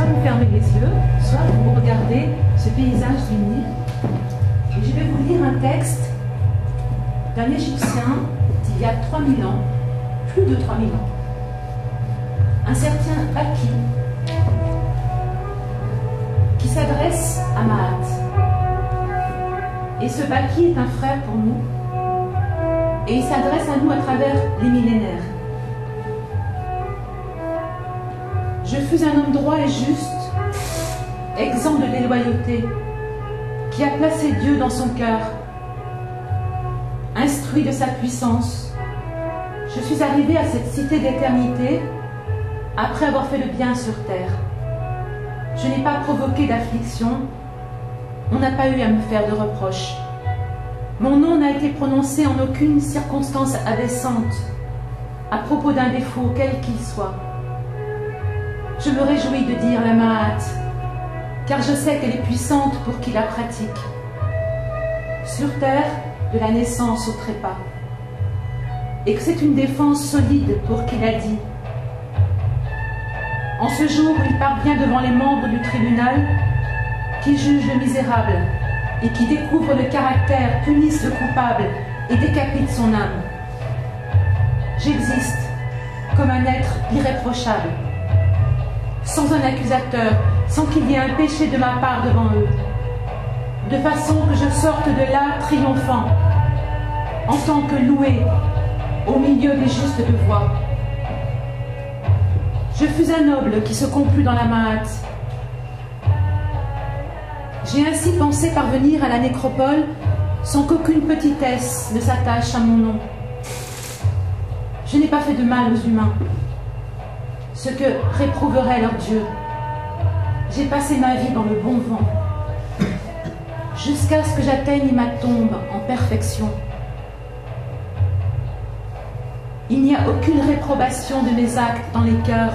vous fermez les yeux, soit vous regardez ce paysage du Nil. Et je vais vous lire un texte d'un Égyptien d'il y a 3000 ans, plus de 3000 ans. Un certain Baki qui s'adresse à Mahat. Et ce Baki est un frère pour nous. Et il s'adresse à nous à travers les millénaires. Je fus un homme droit et juste, exempt de déloyauté, qui a placé Dieu dans son cœur, instruit de sa puissance. Je suis arrivé à cette cité d'éternité après avoir fait le bien sur terre. Je n'ai pas provoqué d'affliction, on n'a pas eu à me faire de reproches. Mon nom n'a été prononcé en aucune circonstance abaissante à propos d'un défaut, quel qu'il soit. Je me réjouis de dire la Mahat, car je sais qu'elle est puissante pour qui la pratique. Sur terre, de la naissance au trépas. Et que c'est une défense solide pour qui l'a dit. En ce jour où il parvient devant les membres du tribunal, qui juge le misérable et qui découvre le caractère, punisse le coupable et décapite son âme. J'existe comme un être irréprochable, sans un accusateur, sans qu'il y ait un péché de ma part devant eux, de façon que je sorte de là triomphant, en tant que loué au milieu des justes de voix. Je fus un noble qui se complut dans la Mahat. J'ai ainsi pensé parvenir à la nécropole sans qu'aucune petitesse ne s'attache à mon nom. Je n'ai pas fait de mal aux humains, ce que réprouverait leur Dieu. J'ai passé ma vie dans le bon vent, jusqu'à ce que j'atteigne ma tombe en perfection. Il n'y a aucune réprobation de mes actes dans les cœurs.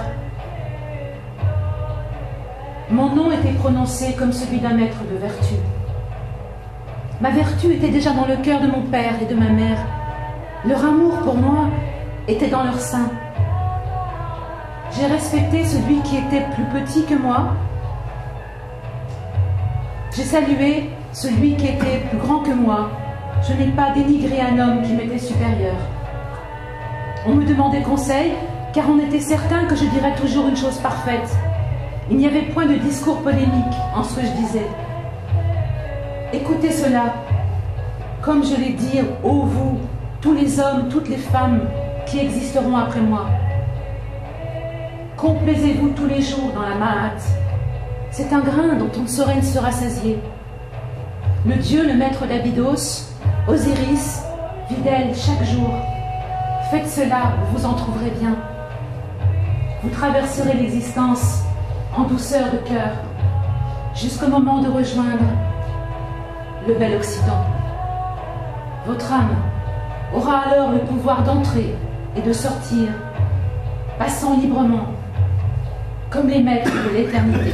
Mon nom était prononcé comme celui d'un maître de vertu. Ma vertu était déjà dans le cœur de mon père et de ma mère. Leur amour pour moi était dans leur sein. J'ai respecté celui qui était plus petit que moi. J'ai salué celui qui était plus grand que moi. Je n'ai pas dénigré un homme qui m'était supérieur. On me demandait conseil, car on était certain que je dirais toujours une chose parfaite. Il n'y avait point de discours polémique en ce que je disais. Écoutez cela, comme je l'ai dit, ô vous, tous les hommes, toutes les femmes qui existeront après moi. Complaisez-vous tous les jours dans la Mahat. C'est un grain dont on ne saurait se rassasier. Le Dieu, le maître d'Abydos, Osiris, fidèle chaque jour. Faites cela, vous en trouverez bien. Vous traverserez l'existence en douceur de cœur, jusqu'au moment de rejoindre le bel Occident. Votre âme aura alors le pouvoir d'entrer et de sortir, passant librement, comme les maîtres de l'éternité.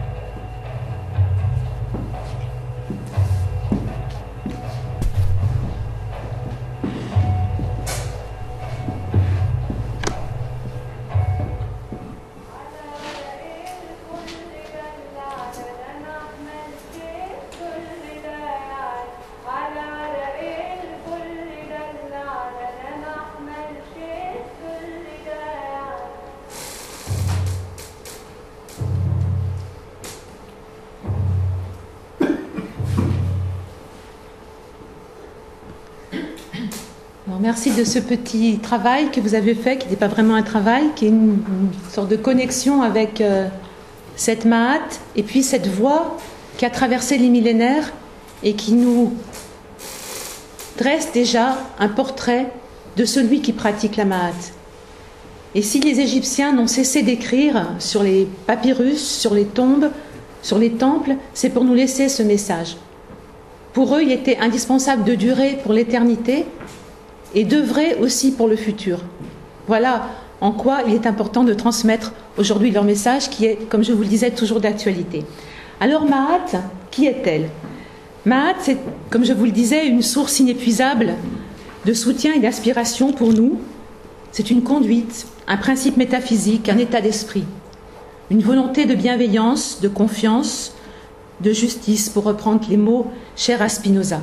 Merci de ce petit travail que vous avez fait, qui n'est pas vraiment un travail, qui est une sorte de connexion avec cette Mahat et puis cette voie qui a traversé les millénaires et qui nous dresse déjà un portrait de celui qui pratique la Mahat. Et si les Égyptiens n'ont cessé d'écrire sur les papyrus, sur les tombes, sur les temples, c'est pour nous laisser ce message. Pour eux, il était indispensable de durer pour l'éternité et d'œuvrer aussi pour le futur. Voilà en quoi il est important de transmettre aujourd'hui leur message qui est, comme je vous le disais, toujours d'actualité. Alors Mahat, qui est-elle? Mahat, c'est, comme je vous le disais, une source inépuisable de soutien et d'inspiration pour nous. C'est une conduite, un principe métaphysique, un état d'esprit. une volonté de bienveillance, de confiance, de justice, pour reprendre les mots chers à Spinoza.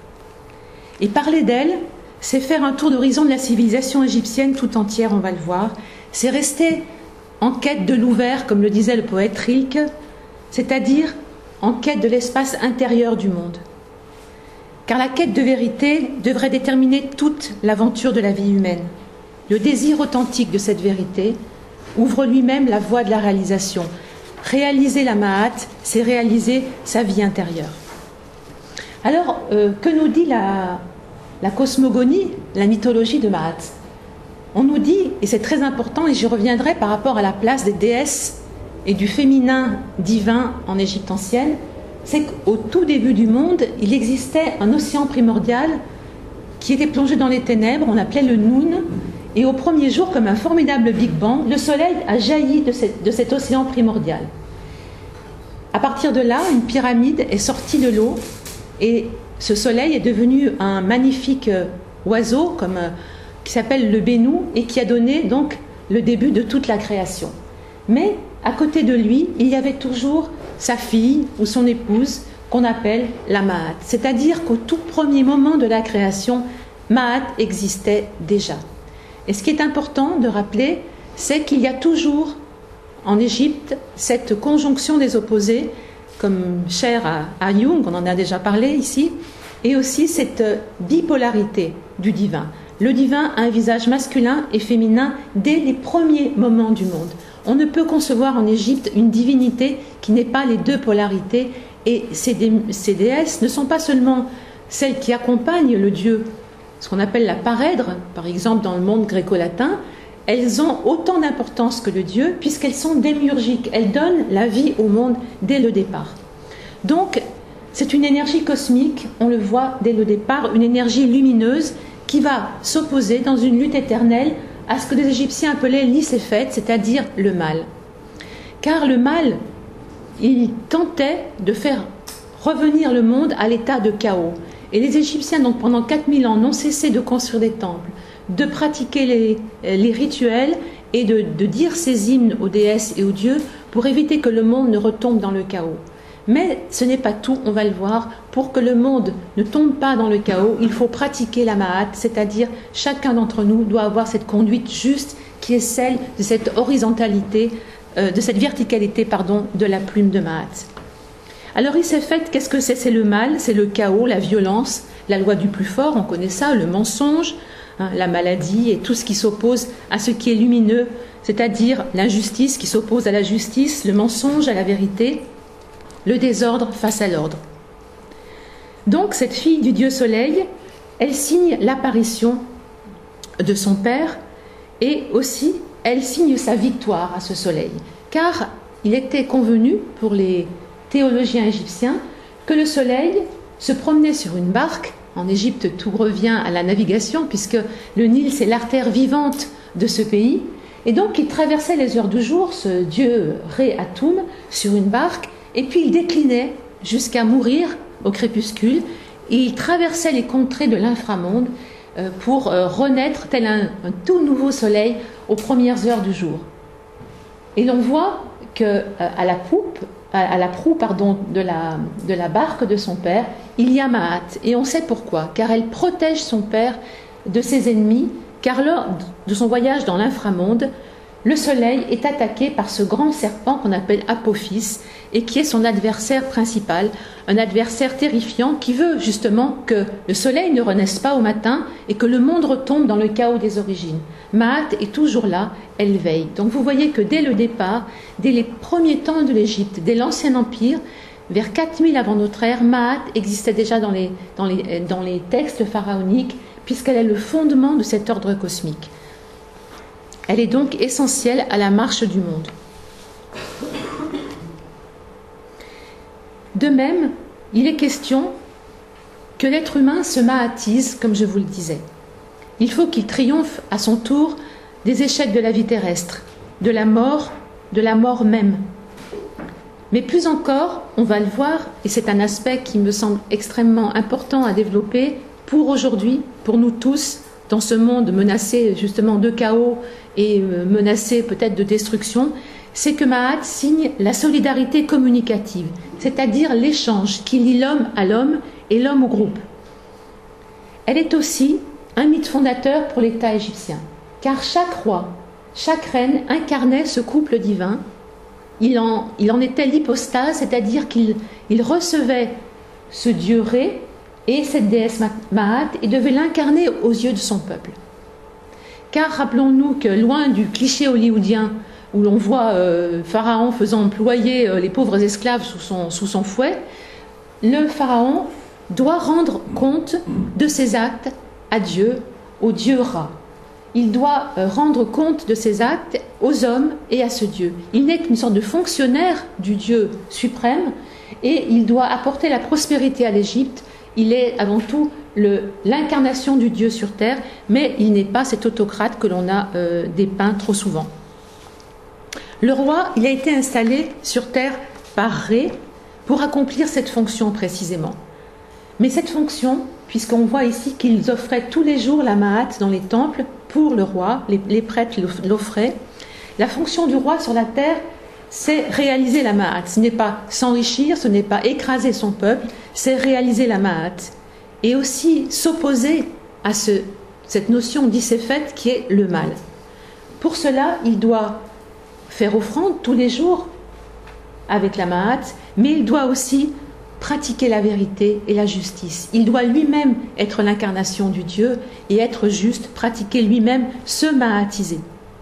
Et parler d'elle, c'est faire un tour d'horizon de la civilisation égyptienne tout entière, on va le voir. C'est rester en quête de l'ouvert, comme le disait le poète Rilke, c'est-à-dire en quête de l'espace intérieur du monde. Car la quête de vérité devrait déterminer toute l'aventure de la vie humaine. Le désir authentique de cette vérité ouvre lui-même la voie de la réalisation. Réaliser la Ma'at, c'est réaliser sa vie intérieure. Alors, que nous dit la cosmogonie, la mythologie de Ma'at? On nous dit, et c'est très important, et j'y reviendrai par rapport à la place des déesses et du féminin divin en Égypte ancienne, c'est qu'au tout début du monde, il existait un océan primordial qui était plongé dans les ténèbres, on l'appelait le Noun, et au premier jour, comme un formidable Big Bang, le soleil a jailli de cet océan primordial. À partir de là, une pyramide est sortie de l'eau, et ce soleil est devenu un magnifique oiseau qui s'appelle le Bénou, et qui a donné donc le début de toute la création. Mais à côté de lui, il y avait toujours sa fille ou son épouse qu'on appelle la Ma'at. C'est-à-dire qu'au tout premier moment de la création, Ma'at existait déjà. Et ce qui est important de rappeler, c'est qu'il y a toujours en Égypte cette conjonction des opposés, comme cher à Jung, on en a déjà parlé ici, et aussi cette bipolarité du divin. Le divin a un visage masculin et féminin dès les premiers moments du monde. On ne peut concevoir en Égypte une divinité qui n'ait pas les deux polarités, et ces déesses ne sont pas seulement celles qui accompagnent le dieu, ce qu'on appelle la parèdre, par exemple dans le monde gréco-latin, elles ont autant d'importance que le dieu puisqu'elles sont démiurgiques, elles donnent la vie au monde dès le départ. Donc c'est une énergie cosmique, on le voit dès le départ, une énergie lumineuse qui va s'opposer dans une lutte éternelle à ce que les Égyptiens appelaient l'Iséphet, c'est-à-dire le mal. Car le mal, il tentait de faire revenir le monde à l'état de chaos. Et les Égyptiens, donc pendant 4000 ans, n'ont cessé de construire des temples, de pratiquer les rituels et de dire ces hymnes aux déesses et aux dieux pour éviter que le monde ne retombe dans le chaos. Mais ce n'est pas tout, on va le voir. Pour que le monde ne tombe pas dans le chaos, il faut pratiquer la Ma'at, c'est-à-dire chacun d'entre nous doit avoir cette conduite juste qui est celle de cette horizontalité, de cette verticalité, de la plume de Ma'at. Alors Iséphet, qu'est-ce que c'est? C'est le mal, c'est le chaos, la violence, la loi du plus fort, on connaît ça, le mensonge, la maladie et tout ce qui s'oppose à ce qui est lumineux, c'est-à-dire l'injustice qui s'oppose à la justice, le mensonge à la vérité, le désordre face à l'ordre. Donc cette fille du dieu soleil, elle signe l'apparition de son père et aussi elle signe sa victoire à ce soleil. Car il était convenu pour les théologiens égyptiens que le soleil se promenait sur une barque. En Égypte, tout revient à la navigation puisque le Nil, c'est l'artère vivante de ce pays. Et donc il traversait les heures du jour, ce dieu Ré-Atum, sur une barque. Et puis il déclinait jusqu'à mourir au crépuscule et il traversait les contrées de l'inframonde pour renaître tel un tout nouveau soleil aux premières heures du jour. Et l'on voit qu'à la proue de la barque de son père, il y a Ma'at. Et on sait pourquoi, car elle protège son père de ses ennemis, car lors de son voyage dans l'inframonde, le soleil est attaqué par ce grand serpent qu'on appelle Apophis et qui est son adversaire principal, un adversaire terrifiant qui veut justement que le soleil ne renaisse pas au matin et que le monde retombe dans le chaos des origines. Ma'at est toujours là, elle veille. Donc vous voyez que dès le départ, dès les premiers temps de l'Égypte, dès l'Ancien Empire, vers 4000 avant notre ère, Ma'at existait déjà dans les textes pharaoniques puisqu'elle est le fondement de cet ordre cosmique. Elle est donc essentielle à la marche du monde. De même, il est question que l'être humain se ma'atise, comme je vous le disais. Il faut qu'il triomphe à son tour des échecs de la vie terrestre, de la mort même. Mais plus encore, on va le voir, et c'est un aspect qui me semble extrêmement important à développer pour aujourd'hui, pour nous tous, dans ce monde menacé justement de chaos et menacé peut-être de destruction, c'est que Mahat signe la solidarité communicative, c'est-à-dire l'échange qui lie l'homme à l'homme et l'homme au groupe. Elle est aussi un mythe fondateur pour l'État égyptien, car chaque roi, chaque reine incarnait ce couple divin. Il en était l'hypostase, c'est-à-dire qu'il recevait ce dieu Ré et cette déesse Mahat et devait l'incarner aux yeux de son peuple. Car rappelons-nous que loin du cliché hollywoodien où l'on voit Pharaon faisant employer les pauvres esclaves sous son fouet, le Pharaon doit rendre compte de ses actes à Dieu, au dieu Ra. Il doit rendre compte de ses actes aux hommes et à ce Dieu. Il n'est qu'une sorte de fonctionnaire du Dieu suprême et il doit apporter la prospérité à l'Égypte. Il est avant tout l'incarnation du Dieu sur terre, mais il n'est pas cet autocrate que l'on a dépeint trop souvent. Le roi, il a été installé sur terre par Ré pour accomplir cette fonction précisément. Mais cette fonction, puisqu'on voit ici qu'ils offraient tous les jours la Mahat dans les temples pour le roi, les prêtres l'offraient, la fonction du roi sur la terre, c'est réaliser la Mahat. Ce n'est pas s'enrichir, ce n'est pas écraser son peuple, c'est réaliser la Mahat. Et aussi s'opposer à cette notion d'Isséphète qui est le mal. Pour cela, il doit faire offrande tous les jours avec la Mahat, mais il doit aussi pratiquer la vérité et la justice. Il doit lui-même être l'incarnation du Dieu et être juste, pratiquer lui-même, se mahatiser.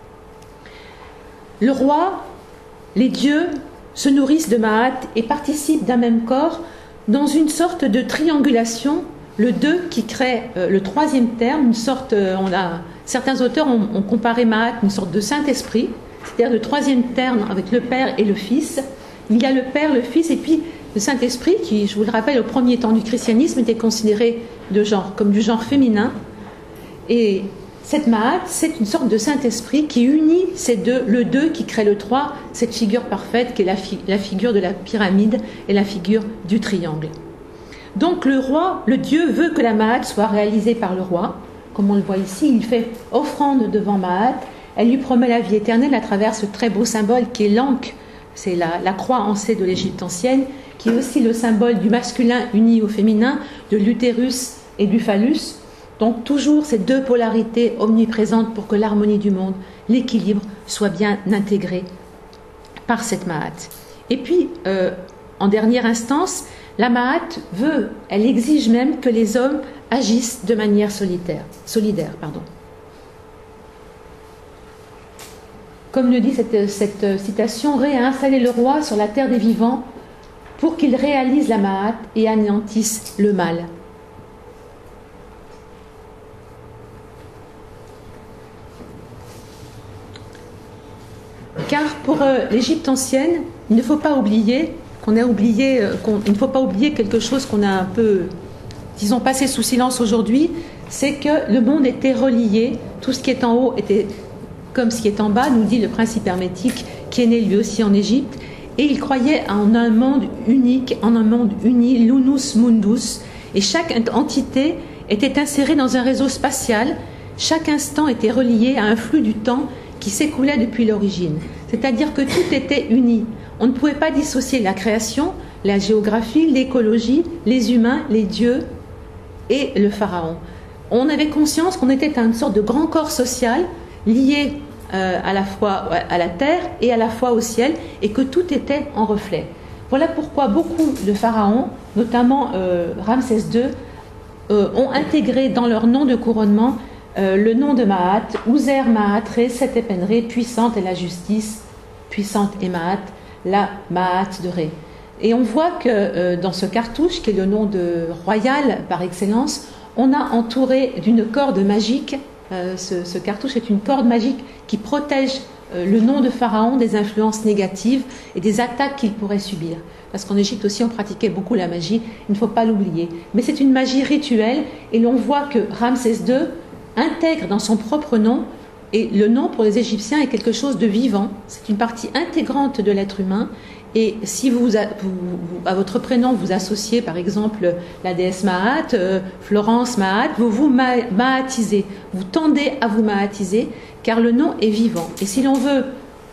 Le roi, les dieux se nourrissent de Mahat et participent d'un même corps dans une sorte de triangulation, le deux qui crée le troisième terme, une sorte, certains auteurs ont comparé Mahat à une sorte de Saint-Esprit, c'est-à-dire le troisième terme avec le Père et le Fils. Il y a le Père, le Fils et puis le Saint-Esprit qui, je vous le rappelle, au premier temps du christianisme était considéré comme du genre féminin. Et cette Mahat, c'est une sorte de Saint-Esprit qui unit ces deux, le deux qui crée le trois, cette figure parfaite qui est la figure de la pyramide et la figure du triangle. Donc le roi, le Dieu veut que la Mahat soit réalisée par le roi. Comme on le voit ici, il fait offrande devant Mahat. Elle lui promet la vie éternelle à travers ce très beau symbole qui est l'Ankh. C'est la croix en C de l'Égypte ancienne, qui est aussi le symbole du masculin uni au féminin, de l'utérus et du phallus. Donc toujours ces deux polarités omniprésentes pour que l'harmonie du monde, l'équilibre, soit bien intégré par cette Mahat. Et puis, en dernière instance, la Mahat elle exige même que les hommes agissent de manière solidaire. Comme le dit cette citation, Ré a installé le roi sur la terre des vivants pour qu'il réalise la Mahat et anéantisse le mal. Car pour l'Égypte ancienne, il ne faut pas oublier quelque chose qu'on a un peu, disons, passé sous silence aujourd'hui, c'est que le monde était relié, tout ce qui est en haut était comme ce qui est en bas, nous dit le principe hermétique qui est né lui aussi en Égypte, et il croyait en un monde unique, en un monde uni, l'unus mundus, et chaque entité était insérée dans un réseau spatial, chaque instant était relié à un flux du temps qui s'écoulait depuis l'origine, c'est-à-dire que tout était uni. On ne pouvait pas dissocier la création, la géographie, l'écologie, les humains, les dieux et le pharaon. On avait conscience qu'on était une sorte de grand corps social lié à la fois à la terre et à la fois au ciel, et que tout était en reflet. Voilà pourquoi beaucoup de pharaons, notamment Ramsès II, ont intégré dans leur nom de couronnement le nom de Mahat, User Mahat Ré, Setepenré, puissante est la justice, puissante est Mahat, la Mahat de Ré. Et on voit que dans ce cartouche, qui est le nom de royal par excellence, on a entouré d'une corde magique. Ce cartouche est une corde magique qui protège le nom de Pharaon des influences négatives et des attaques qu'il pourrait subir. Parce qu'en Égypte aussi, on pratiquait beaucoup la magie, il ne faut pas l'oublier. Mais c'est une magie rituelle, et l'on voit que Ramsès II intègre dans son propre nom, et le nom pour les Égyptiens est quelque chose de vivant, c'est une partie intégrante de l'être humain. Et si à votre prénom vous associez par exemple la déesse Mahat, Florence Mahat, vous vous mahatisez, vous tendez à vous mahatiser, car le nom est vivant. Et si l'on veut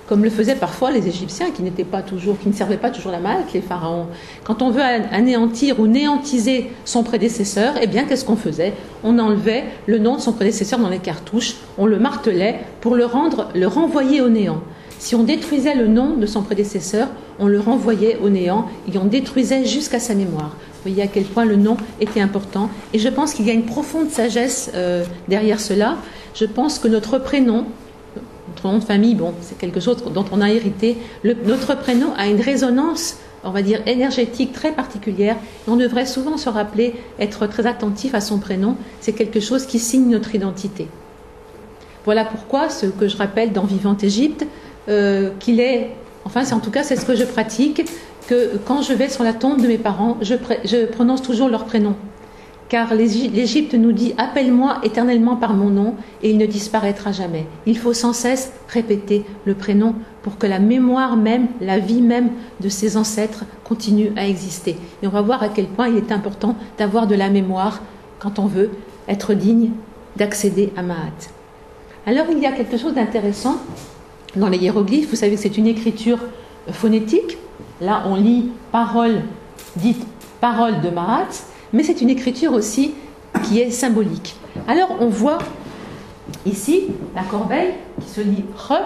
comme le faisaient parfois les Égyptiens qui ne servaient pas toujours la Maat, les pharaons. Quand on veut anéantir ou néantiser son prédécesseur, eh bien qu'est-ce qu'on faisait? On enlevait le nom de son prédécesseur dans les cartouches, on le martelait pour le renvoyer au néant. Si on détruisait le nom de son prédécesseur, on le renvoyait au néant et on détruisait jusqu'à sa mémoire. Vous voyez à quel point le nom était important. Et je pense qu'il y a une profonde sagesse derrière cela. Je pense que notre prénom, notre nom de famille, bon, c'est quelque chose dont on a hérité. Notre prénom a une résonance, on va dire, énergétique très particulière. Et on devrait souvent se rappeler, être très attentif à son prénom. C'est quelque chose qui signe notre identité. Voilà pourquoi ce que je rappelle dans Vivante Égypte, qu'il est, enfin en tout cas c'est ce que je pratique, que quand je vais sur la tombe de mes parents, je prononce toujours leur prénom. Car l'Égypte nous dit « Appelle-moi éternellement par mon nom et il ne disparaîtra jamais ». Il faut sans cesse répéter le prénom pour que la mémoire même, la vie même de ses ancêtres continue à exister. Et on va voir à quel point il est important d'avoir de la mémoire quand on veut être digne d'accéder à Maat. Alors il y a quelque chose d'intéressant dans les hiéroglyphes. Vous savez que c'est une écriture phonétique. Là on lit parole dite parole de Maat, mais c'est une écriture aussi qui est symbolique. Alors on voit ici la corbeille qui se lit R,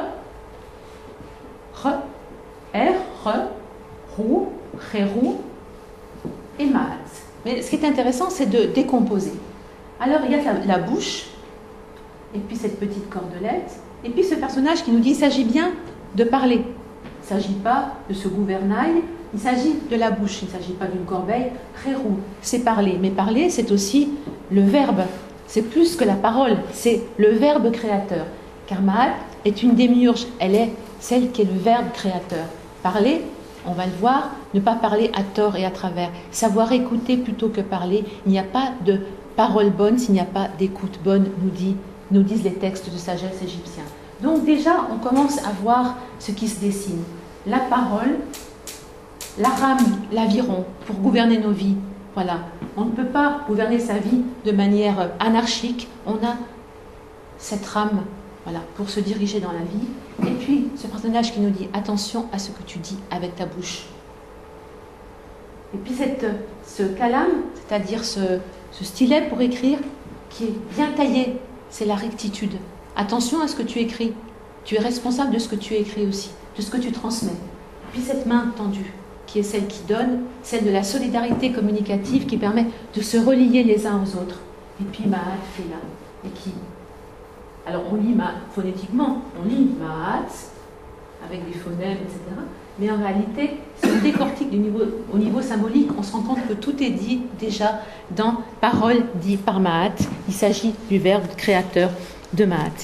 Rou, Rérou et Maat. Mais ce qui est intéressant, c'est de décomposer. Alors il y a la bouche, et puis cette petite cordelette, et puis ce personnage qui nous dit qu'il s'agit bien de parler. Il ne s'agit pas de ce gouvernail, il s'agit de la bouche, il ne s'agit pas d'une corbeille. Rérou, c'est parler. Mais parler, c'est aussi le verbe. C'est plus que la parole, c'est le verbe créateur. Car Maat est une démiurge, elle est celle qui est le verbe créateur. Parler, on va le voir, ne pas parler à tort et à travers. Savoir écouter plutôt que parler. Il n'y a pas de parole bonne s'il n'y a pas d'écoute bonne, nous disent les textes de sagesse égyptiens. Donc déjà, on commence à voir ce qui se dessine. La parole, la rame, l'aviron, pour gouverner nos vies. Voilà. On ne peut pas gouverner sa vie de manière anarchique. On a cette rame, voilà, pour se diriger dans la vie. Et puis, ce personnage qui nous dit « Attention à ce que tu dis avec ta bouche ». Et puis ce calame, c'est-à-dire ce stylet pour écrire, qui est bien taillé, c'est la rectitude. Attention à ce que tu écris. Tu es responsable de ce que tu écris aussi, de ce que tu transmets. Et puis cette main tendue, qui est celle qui donne, celle de la solidarité communicative qui permet de se relier les uns aux autres. Et puis Maat fait là. Et qui... Alors on lit phonétiquement, on lit Maat, avec des phonèmes, etc. Mais en réalité, si on décortique au niveau symbolique, on se rend compte que tout est dit déjà dans parole dit par Maat. Il s'agit du verbe créateur de Maat.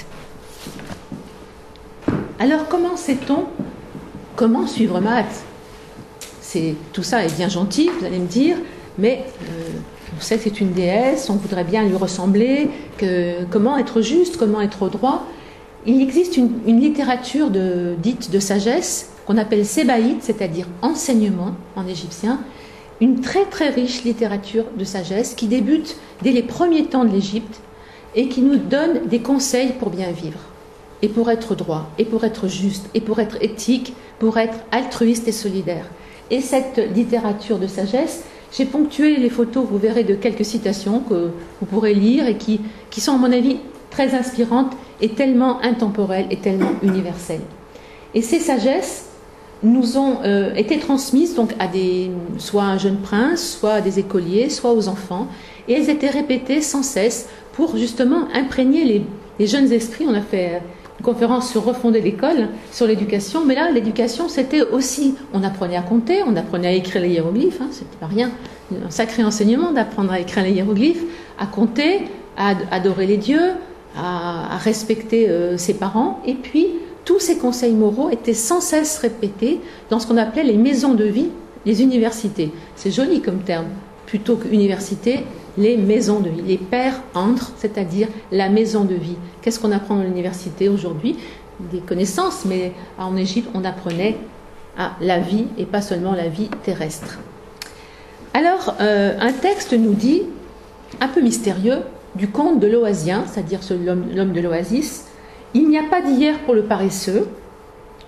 Alors comment sait-on comment suivre Maat? Tout ça est bien gentil, vous allez me dire, mais on sait que c'est une déesse, on voudrait bien lui ressembler, comment être juste, comment être droit. Il existe une littérature dite de sagesse qu'on appelle sébaïte, c'est-à-dire enseignement en égyptien, une très très riche littérature de sagesse qui débute dès les premiers temps de l'Égypte et qui nous donne des conseils pour bien vivre, et pour être droit, et pour être juste, et pour être éthique, pour être altruiste et solidaire. Et cette littérature de sagesse, j'ai ponctué les photos, vous verrez, de quelques citations que vous pourrez lire et qui sont, à mon avis, très inspirantes et tellement intemporelles et tellement universelles. Et ces sagesses nous ont été transmises donc soit à un jeune prince, soit à des écoliers, soit aux enfants, et elles étaient répétées sans cesse pour justement imprégner les jeunes esprits. On a fait une conférence sur refonder l'école, sur l'éducation, mais là l'éducation c'était aussi, on apprenait à compter, on apprenait à écrire les hiéroglyphes, c'était pas rien, un sacré enseignement d'apprendre à écrire les hiéroglyphes, à compter, à adorer les dieux, à respecter ses parents, et puis tous ces conseils moraux étaient sans cesse répétés dans ce qu'on appelait les maisons de vie, les universités. C'est joli comme terme, plutôt qu'université, les maisons de vie. Les pères entrent, c'est-à-dire la maison de vie. Qu'est-ce qu'on apprend dans l'université aujourd'hui? Des connaissances, mais en Égypte, on apprenait à la vie et pas seulement la vie terrestre. Alors, un texte nous dit, un peu mystérieux, du conte de l'Oasien, c'est-à-dire l'homme de l'Oasis, il n'y a pas d'hier pour le paresseux,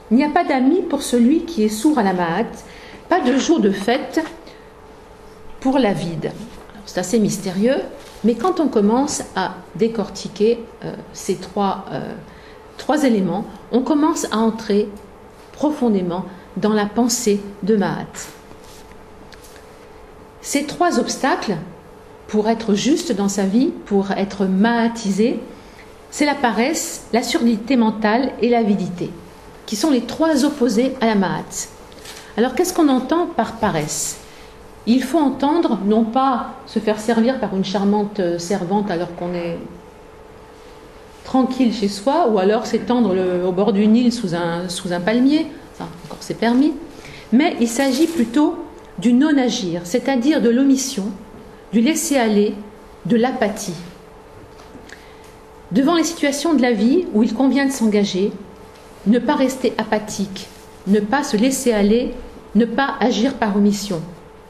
Il n'y a pas d'amis pour celui qui est sourd à la Ma'at, pas de jour de fête pour l'avide. C'est assez mystérieux, mais quand on commence à décortiquer ces trois éléments, on commence à entrer profondément dans la pensée de Ma'at. Ces trois obstacles, pour être juste dans sa vie, pour être ma'atisé, c'est la paresse, la surdité mentale et l'avidité, qui sont les trois opposés à la Ma'at. Alors qu'est-ce qu'on entend par paresse? Il faut entendre, non pas se faire servir par une charmante servante alors qu'on est tranquille chez soi, ou alors s'étendre au bord du Nil sous un palmier, ça encore c'est permis, mais il s'agit plutôt du non-agir, c'est-à-dire de l'omission, du laisser-aller, de l'apathie. Devant les situations de la vie où il convient de s'engager, ne pas rester apathique, ne pas se laisser aller, ne pas agir par omission.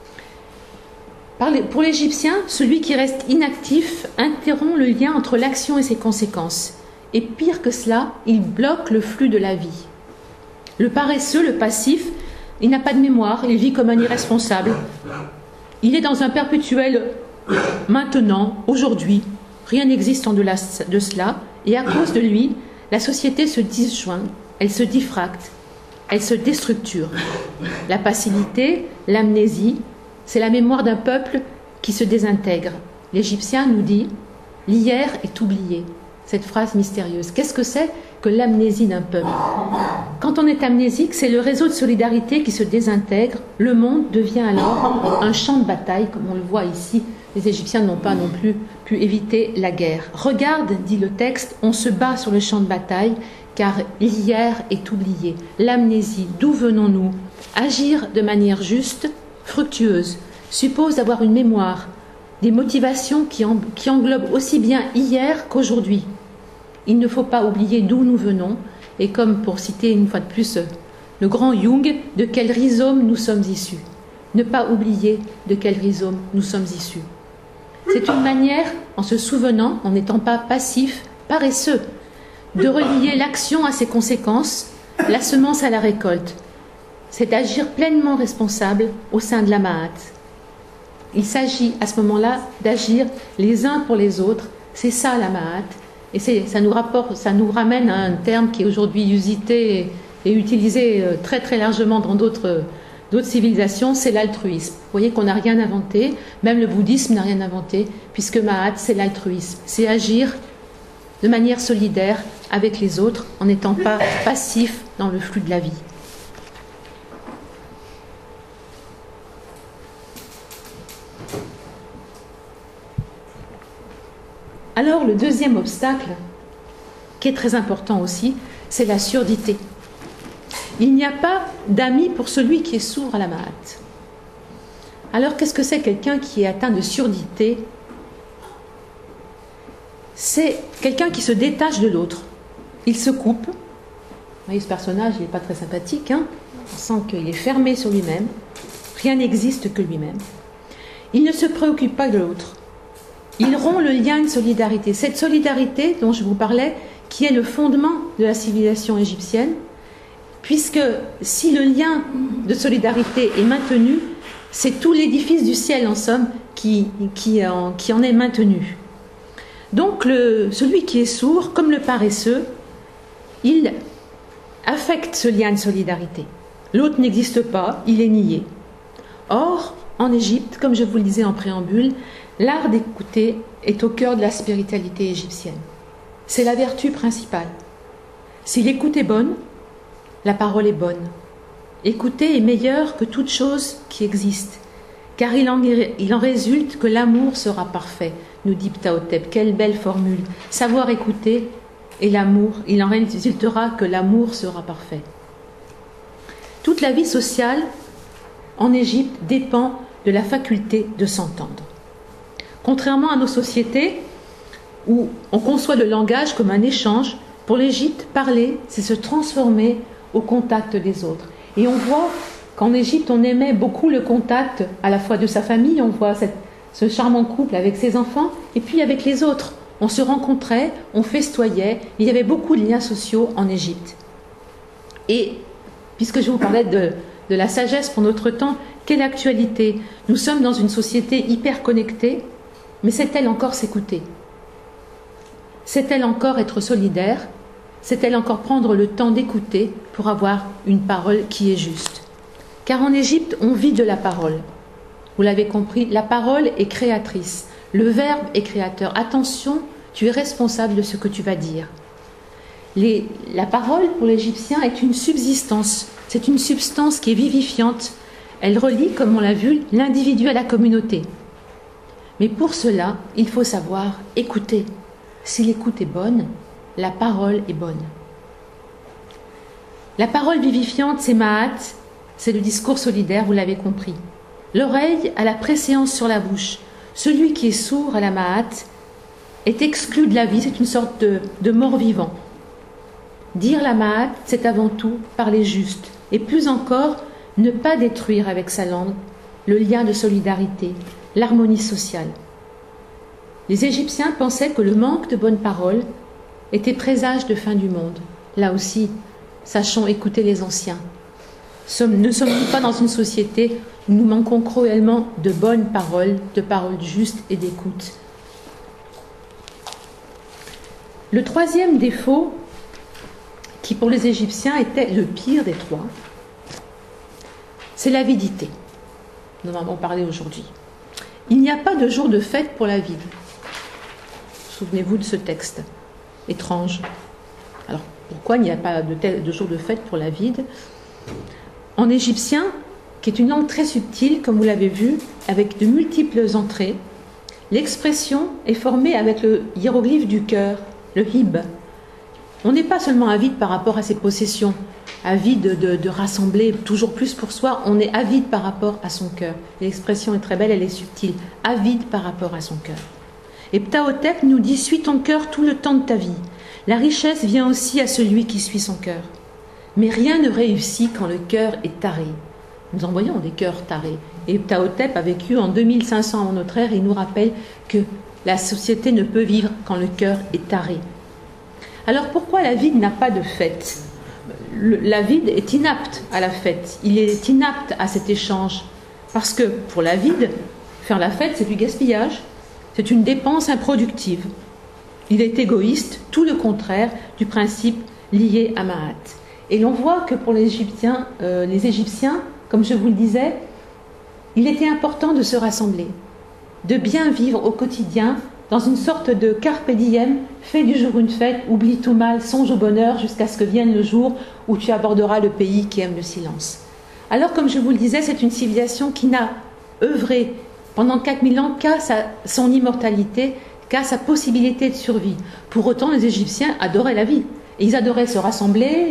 Pour l'Égyptien, celui qui reste inactif interrompt le lien entre l'action et ses conséquences. Et pire que cela, il bloque le flux de la vie. Le paresseux, le passif, il n'a pas de mémoire, il vit comme un irresponsable. Il est dans un perpétuel maintenant, aujourd'hui. Rien n'existe en delà de cela, et à cause de lui, la société se disjoint, elle se diffracte, elle se déstructure. La passivité, l'amnésie, c'est la mémoire d'un peuple qui se désintègre. L'Égyptien nous dit « l'hier est oublié ». Cette phrase mystérieuse. Qu'est-ce que c'est que l'amnésie d'un peuple? Quand on est amnésique, c'est le réseau de solidarité qui se désintègre. Le monde devient alors un champ de bataille, comme on le voit ici. Les Égyptiens n'ont pas non plus pu éviter la guerre. Regarde, dit le texte, on se bat sur le champ de bataille, car l'hier est oublié. L'amnésie, d'où venons-nous? Agir de manière juste, fructueuse, suppose d'avoir une mémoire, des motivations qui englobent aussi bien hier qu'aujourd'hui. Il ne faut pas oublier d'où nous venons, et comme pour citer une fois de plus le grand Jung, de quel rhizome nous sommes issus. Ne pas oublier de quel rhizome nous sommes issus. C'est une manière, en se souvenant, en n'étant pas passif, paresseux, de relier l'action à ses conséquences, la semence à la récolte. C'est d'agir pleinement responsable au sein de la Ma'at. Il s'agit à ce moment-là d'agir les uns pour les autres. C'est ça la Ma'at. Et ça nous ramène à un terme qui est aujourd'hui usité et utilisé très très largement dans d'autres civilisations, c'est l'altruisme. Vous voyez qu'on n'a rien inventé, même le bouddhisme n'a rien inventé, puisque Ma'at, c'est l'altruisme. C'est agir de manière solidaire avec les autres en n'étant pas passif dans le flux de la vie. Alors, le deuxième obstacle, qui est très important aussi, c'est la surdité. Il n'y a pas d'amis pour celui qui est sourd à la Ma'at. Alors, qu'est-ce que c'est quelqu'un qui est atteint de surdité? C'est quelqu'un qui se détache de l'autre. Il se coupe. Vous voyez, ce personnage, il n'est pas très sympathique, hein? On sent qu'il est fermé sur lui-même. Rien n'existe que lui-même. Il ne se préoccupe pas de l'autre. Il rompt le lien de solidarité. Cette solidarité dont je vous parlais, qui est le fondement de la civilisation égyptienne, puisque si le lien de solidarité est maintenu, c'est tout l'édifice du ciel, en somme, qui en est maintenu. Donc, celui qui est sourd, comme le paresseux, il affecte ce lien de solidarité. L'autre n'existe pas, il est nié. Or, en Égypte, comme je vous le disais en préambule, l'art d'écouter est au cœur de la spiritualité égyptienne. C'est la vertu principale. Si l'écoute est bonne, la parole est bonne. Écouter est meilleur que toute chose qui existe, car il en résulte que l'amour sera parfait, nous dit Ptahhotep. Quelle belle formule. Savoir écouter et l'amour, il en résultera que l'amour sera parfait. Toute la vie sociale en Égypte dépend de la faculté de s'entendre. Contrairement à nos sociétés où on conçoit le langage comme un échange, pour l'Égypte, parler, c'est se transformer au contact des autres. Et on voit qu'en Égypte, on aimait beaucoup le contact à la fois de sa famille, on voit ce charmant couple avec ses enfants, et puis avec les autres. On se rencontrait, on festoyait, il y avait beaucoup de liens sociaux en Égypte. Et puisque je vous parlais de la sagesse pour notre temps, quelle actualité? Nous sommes dans une société hyper connectée, mais sait-elle encore s'écouter? Sait-elle encore être solidaire? Sait-elle encore prendre le temps d'écouter pour avoir une parole qui est juste? Car en Égypte, on vit de la parole. Vous l'avez compris, la parole est créatrice. Le verbe est créateur. Attention, tu es responsable de ce que tu vas dire. La parole, pour l'Égyptien, est une subsistance. C'est une substance qui est vivifiante. Elle relie, comme on l'a vu, l'individu à la communauté. Mais pour cela, il faut savoir écouter. Si l'écoute est bonne, la parole est bonne. La parole vivifiante, c'est Ma'at, c'est le discours solidaire, vous l'avez compris. L'oreille a la préséance sur la bouche. Celui qui est sourd à la Ma'at est exclu de la vie, c'est une sorte de mort-vivant. Dire la Ma'at, c'est avant tout parler juste. Et plus encore, ne pas détruire avec sa langue le lien de solidarité, l'harmonie sociale. Les Égyptiens pensaient que le manque de bonnes paroles était présage de fin du monde. Là aussi, sachons écouter les anciens. Ne sommes-nous pas dans une société où nous manquons cruellement de bonnes paroles, de paroles justes et d'écoute? Le troisième défaut, qui pour les Égyptiens était le pire des trois, c'est l'avidité. Nous en avons parlé aujourd'hui. Il n'y a pas de jour de fête pour la vide. Souvenez-vous de ce texte étrange. Alors, pourquoi il n'y a pas de jour de fête pour la vide? En égyptien, qui est une langue très subtile, comme vous l'avez vu, avec de multiples entrées, l'expression est formée avec le hiéroglyphe du cœur, le hib. On n'est pas seulement avide par rapport à ses possessions, avide de rassembler toujours plus pour soi, on est avide par rapport à son cœur. L'expression est très belle, elle est subtile, avide par rapport à son cœur. Et Ptahhotep nous dit « Suis ton cœur tout le temps de ta vie. La richesse vient aussi à celui qui suit son cœur. Mais rien ne réussit quand le cœur est taré. » Nous en voyons des cœurs tarés. Et Ptahhotep a vécu en 2500 avant notre ère et il nous rappelle que la société ne peut vivre quand le cœur est taré. Alors pourquoi la vide n'a pas de fête? La vide est inapte à la fête. Il est inapte à cet échange. Parce que pour la vide, faire la fête, c'est du gaspillage. C'est une dépense improductive. Il est égoïste, tout le contraire du principe lié à Ma'at. Et l'on voit que pour les Égyptiens, comme je vous le disais, il était important de se rassembler, de bien vivre au quotidien dans une sorte de carpe diem, fais du jour une fête, oublie tout mal, songe au bonheur jusqu'à ce que vienne le jour où tu aborderas le pays qui aime le silence. Alors, comme je vous le disais, c'est une civilisation qui n'a œuvré pendant 4000 ans qu'à son immortalité, qu'à sa possibilité de survie. Pour autant, les Égyptiens adoraient la vie. Et ils adoraient se rassembler,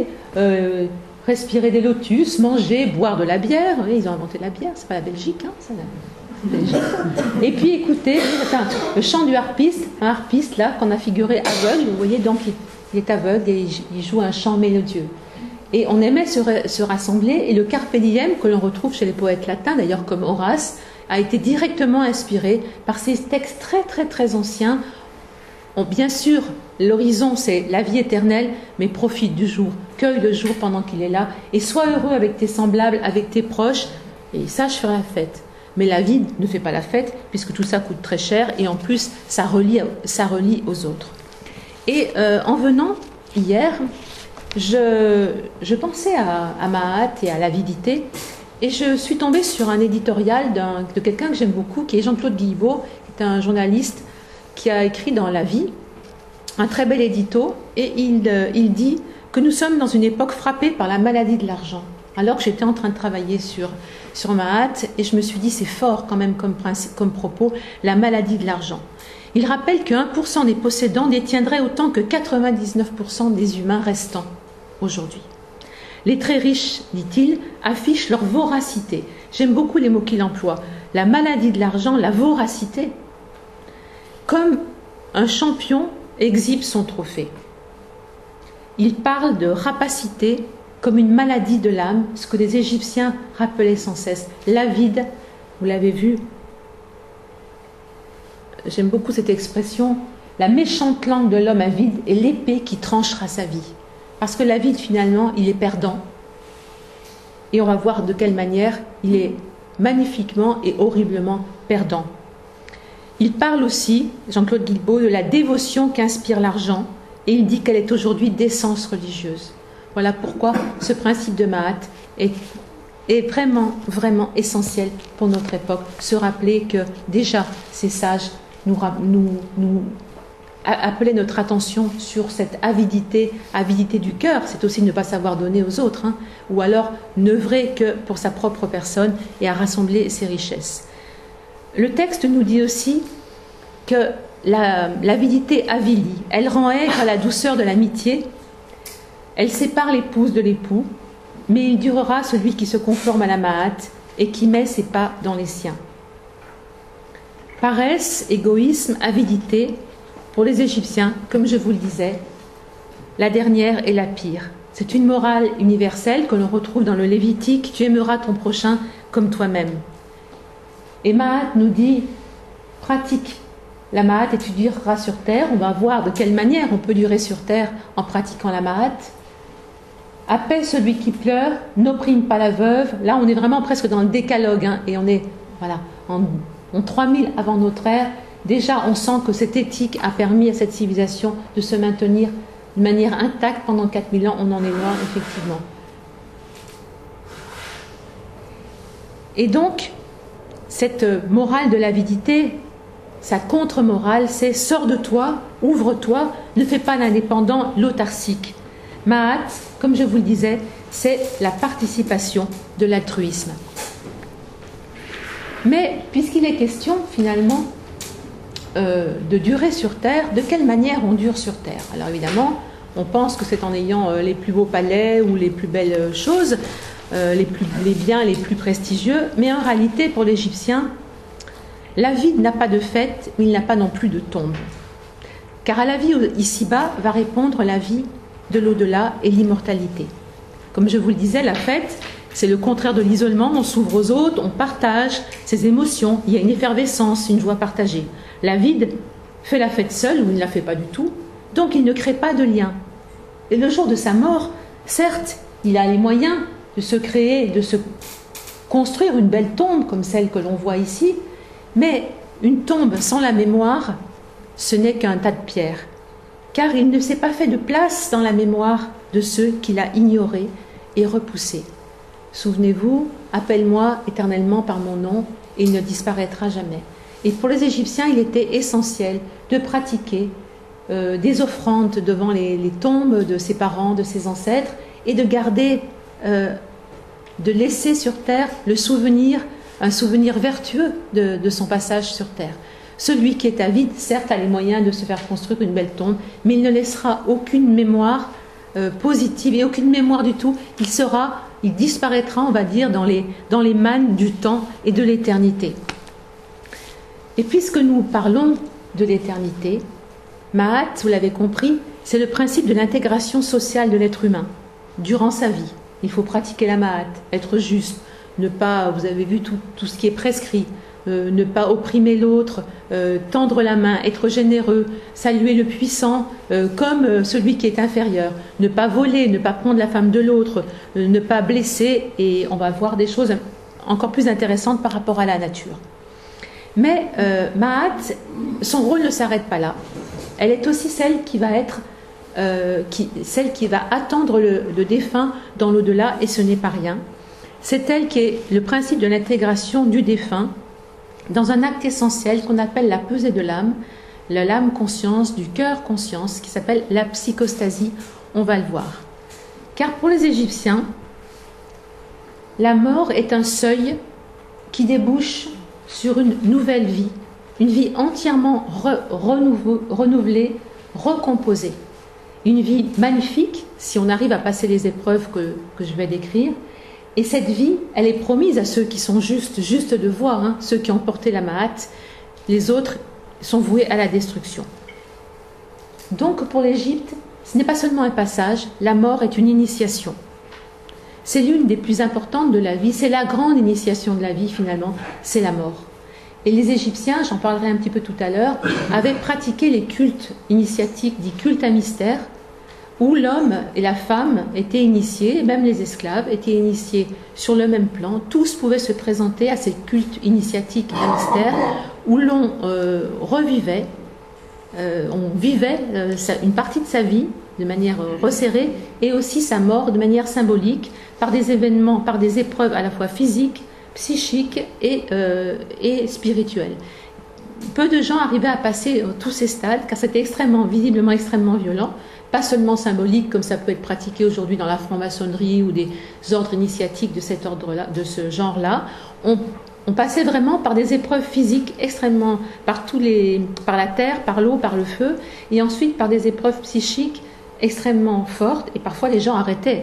respirer des lotus, manger, boire de la bière. Oui, ils ont inventé la bière, c'est pas la Belgique, hein, c'est la Belgique. Et puis écoutez, le chant du harpiste, un harpiste là qu'on a figuré aveugle, vous voyez, donc il est aveugle et il joue un chant mélodieux. Et on aimait se rassembler, et le carpe diem que l'on retrouve chez les poètes latins, d'ailleurs comme Horace, a été directement inspiré par ces textes très très très anciens. Bien sûr, l'horizon c'est la vie éternelle, mais profite du jour, cueille le jour pendant qu'il est là, et sois heureux avec tes semblables, avec tes proches, et sache faire la fête. Mais la vie ne fait pas la fête, puisque tout ça coûte très cher, et en plus ça relie aux autres. Et en venant hier, je pensais à Ma'at et à l'avidité, et je suis tombée sur un éditorial de quelqu'un que j'aime beaucoup, qui est Jean-Claude Guilbeault, qui est un journaliste qui a écrit dans La Vie un très bel édito, et il dit que nous sommes dans une époque frappée par la maladie de l'argent. Alors que j'étais en train de travailler sur Ma'at, et je me suis dit, c'est fort quand même comme propos, la maladie de l'argent. Il rappelle que 1% des possédants détiendraient autant que 99% des humains restants aujourd'hui. Les très riches, dit-il, affichent leur voracité. J'aime beaucoup les mots qu'il emploie. La maladie de l'argent, la voracité. Comme un champion exhibe son trophée. Il parle de rapacité comme une maladie de l'âme, ce que les Égyptiens rappelaient sans cesse. L'avide, vous l'avez vu, j'aime beaucoup cette expression, la méchante langue de l'homme avide est l'épée qui tranchera sa vie. Parce que l'avide, finalement, il est perdant. et on va voir de quelle manière il est magnifiquement et horriblement perdant. Il parle aussi, Jean-Claude Guilbault, de la dévotion qu'inspire l'argent, et il dit qu'elle est aujourd'hui d'essence religieuse. Voilà pourquoi ce principe de Mahat est vraiment, vraiment essentiel pour notre époque. Se rappeler que déjà ces sages nous appelaient notre attention sur cette avidité du cœur. C'est aussi ne pas savoir donner aux autres, hein, ou alors n'œuvrer que pour sa propre personne et à rassembler ses richesses. Le texte nous dit aussi que l'avidité avilit, elle rend aigre à la douceur de l'amitié, elle sépare l'épouse de l'époux, mais il durera celui qui se conforme à la Mahat et qui met ses pas dans les siens. Paresse, égoïsme, avidité, pour les Égyptiens, comme je vous le disais, la dernière est la pire. C'est une morale universelle que l'on retrouve dans le Lévitique, tu aimeras ton prochain comme toi-même. Et Mahat nous dit, pratique la Mahat et tu dureras sur terre. On va voir de quelle manière on peut durer sur terre en pratiquant la Mahat. Apaise celui qui pleure, n'opprime pas la veuve. Là, on est vraiment presque dans le décalogue, hein, et on est voilà, en 3000 avant notre ère. Déjà, on sent que cette éthique a permis à cette civilisation de se maintenir de manière intacte pendant 4000 ans. On en est loin, effectivement. Et donc, cette morale de l'avidité, sa contre-morale, c'est « sors de toi, ouvre-toi, ne fais pas l'indépendant, l'autarcique ». Mahat, comme je vous le disais, c'est la participation de l'altruisme. Mais puisqu'il est question finalement de durer sur Terre, de quelle manière on dure sur Terre? Alors évidemment, on pense que c'est en ayant les plus beaux palais ou les plus belles choses, les biens les plus prestigieux, mais en réalité, pour l'Égyptien, la vie n'a pas de fête, mais il n'a pas non plus de tombe. Car à la vie ici-bas va répondre la vie de l'au-delà et l'immortalité. Comme je vous le disais, la fête, c'est le contraire de l'isolement, on s'ouvre aux autres, on partage ses émotions, il y a une effervescence, une joie partagée. La vide fait la fête seule ou il ne la fait pas du tout, donc il ne crée pas de lien. Et le jour de sa mort, certes, il a les moyens de se créer, de se construire une belle tombe comme celle que l'on voit ici, mais une tombe sans la mémoire, ce n'est qu'un tas de pierres, car il ne s'est pas fait de place dans la mémoire de ceux qu'il a ignorés et repoussés. Souvenez-vous, appelle-moi éternellement par mon nom, et il ne disparaîtra jamais. Et pour les Égyptiens, il était essentiel de pratiquer des offrandes devant les tombes de ses parents, de ses ancêtres, et de garder, de laisser sur terre le souvenir, un souvenir vertueux de son passage sur terre. Celui qui est avide, certes, a les moyens de se faire construire une belle tombe, mais il ne laissera aucune mémoire positive et aucune mémoire du tout. Il disparaîtra, on va dire, dans les mannes du temps et de l'éternité. Et puisque nous parlons de l'éternité, Mahat, vous l'avez compris, c'est le principe de l'intégration sociale de l'être humain durant sa vie. Il faut pratiquer la Mahat, être juste, ne pas, vous avez vu tout ce qui est prescrit, ne pas opprimer l'autre, tendre la main, être généreux, saluer le puissant comme celui qui est inférieur, ne pas voler, ne pas prendre la femme de l'autre, ne pas blesser, et on va voir des choses encore plus intéressantes par rapport à la nature. Mais Mahat, son rôle ne s'arrête pas là. Elle est aussi celle qui va être, celle qui va attendre le défunt dans l'au-delà, et ce n'est pas rien. C'est elle qui est le principe de l'intégration du défunt dans un acte essentiel qu'on appelle la pesée de l'âme, conscience, du cœur conscience, qui s'appelle la psychostasie, on va le voir. Car pour les Égyptiens, la mort est un seuil qui débouche sur une nouvelle vie, une vie entièrement renouvelée, recomposée. Une vie magnifique, si on arrive à passer les épreuves que je vais décrire. Et cette vie, elle est promise à ceux qui sont justes de voir, hein, ceux qui ont porté la Mahat. Les autres sont voués à la destruction. Donc pour l'Égypte, ce n'est pas seulement un passage, la mort est une initiation. C'est l'une des plus importantes de la vie, c'est la grande initiation de la vie finalement, c'est la mort. Et les Égyptiens, j'en parlerai un petit peu tout à l'heure, avaient pratiqué les cultes initiatiques, dits cultes à mystère, où l'homme et la femme étaient initiés, même les esclaves étaient initiés sur le même plan. Tous pouvaient se présenter à ces cultes initiatiques à mystère où l'on revivait, on vivait une partie de sa vie de manière resserrée et aussi sa mort de manière symbolique par des événements, par des épreuves à la fois physiques, psychiques et spirituelles. Peu de gens arrivaient à passer tous ces stades car c'était visiblement extrêmement violent, pas seulement symbolique comme ça peut être pratiqué aujourd'hui dans la franc-maçonnerie ou des ordres initiatiques de cet ordre-là, de ce genre-là. On passait vraiment par des épreuves physiques extrêmement, par la terre, par l'eau, par le feu, et ensuite par des épreuves psychiques extrêmement fortes, et parfois les gens arrêtaient,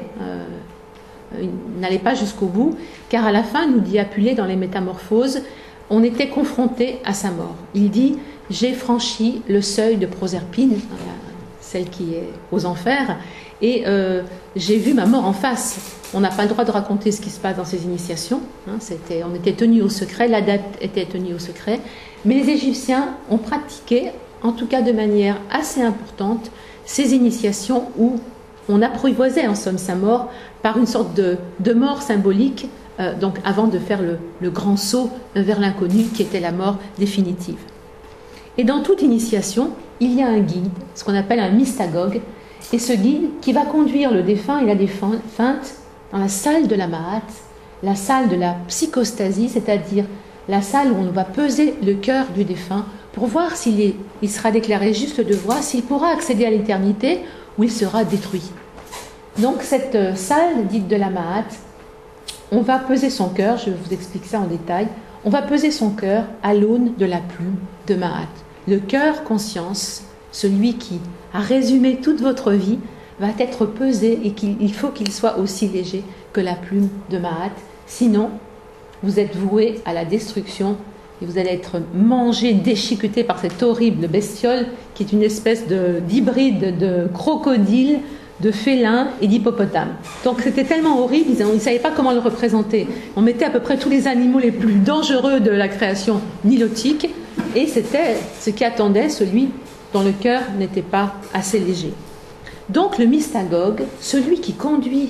ils n'allaient pas jusqu'au bout, car à la fin, nous dit Apulée dans les Métamorphoses, on était confronté à sa mort. Il dit « J'ai franchi le seuil de Proserpine », celle qui est aux enfers, et j'ai vu ma mort en face. On n'a pas le droit de raconter ce qui se passe dans ces initiations, on était tenus au secret, l'adepte était tenu au secret, mais les Égyptiens ont pratiqué, en tout cas de manière assez importante, ces initiations où on apprivoisait en somme sa mort par une sorte de mort symbolique, donc avant de faire le grand saut vers l'inconnu qui était la mort définitive. Et dans toute initiation, il y a un guide, ce qu'on appelle un mystagogue, et ce guide qui va conduire le défunt et la défunte dans la salle de la Ma'at, la salle de la psychostasie, c'est-à-dire la salle où on va peser le cœur du défunt pour voir s'il sera déclaré juste de voix, s'il pourra accéder à l'éternité ou il sera détruit. Donc cette salle dite de la Ma'at, on va peser son cœur, je vous explique ça en détail, on va peser son cœur à l'aune de la plume de Ma'at. Le cœur conscience, celui qui a résumé toute votre vie, va être pesé et il faut qu'il soit aussi léger que la plume de Ma'at. Sinon, vous êtes voué à la destruction et vous allez être mangé, déchiqueté par cette horrible bestiole qui est une espèce d'hybride de crocodile, de félin et d'hippopotame. Donc c'était tellement horrible, ils ne savaient pas comment le représenter. On mettait à peu près tous les animaux les plus dangereux de la création nilotique et c'était ce qui attendait celui dont le cœur n'était pas assez léger. Donc le mystagogue, celui qui conduit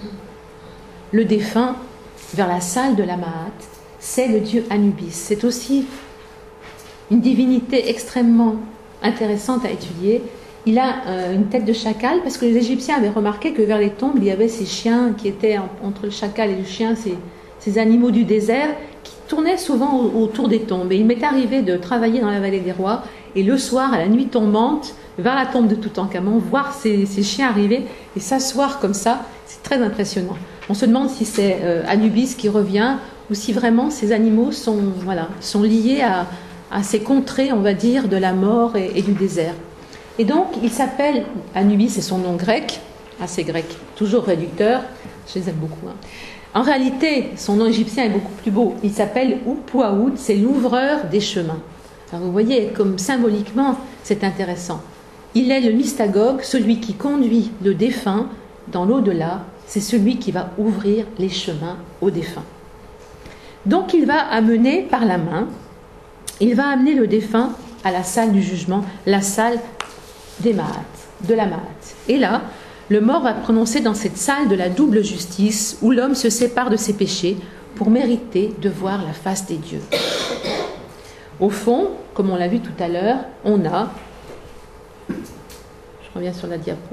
le défunt vers la salle de la Ma'at, c'est le dieu Anubis. C'est aussi une divinité extrêmement intéressante à étudier. Il a une tête de chacal parce que les Égyptiens avaient remarqué que vers les tombes, il y avait ces chiens qui étaient entre le chacal et le chien, ces animaux du désert qui tournaient souvent autour des tombes. Et il m'est arrivé de travailler dans la vallée des rois et le soir, à la nuit tombante, vers la tombe de Toutankhamon, voir ces chiens arriver et s'asseoir comme ça, c'est très impressionnant. On se demande si c'est Anubis qui revient ou si vraiment ces animaux sont liés à ces contrées, on va dire, de la mort et du désert. Et donc, il s'appelle Anubis, c'est son nom grec, assez grec, toujours réducteur, je les aime beaucoup. En réalité, son nom égyptien est beaucoup plus beau. Il s'appelle Upuaoud, c'est l'ouvreur des chemins. Alors vous voyez, comme symboliquement, c'est intéressant. Il est le mystagogue, celui qui conduit le défunt dans l'au-delà, c'est celui qui va ouvrir les chemins au défunt. Donc il va amener par la main, il va amener le défunt à la salle du jugement, la salle des Ma'at, de la Ma'at. Et là, le mort va prononcer dans cette salle de la double justice où l'homme se sépare de ses péchés pour mériter de voir la face des dieux. Au fond, comme on l'a vu tout à l'heure, on a, je reviens sur la diapo,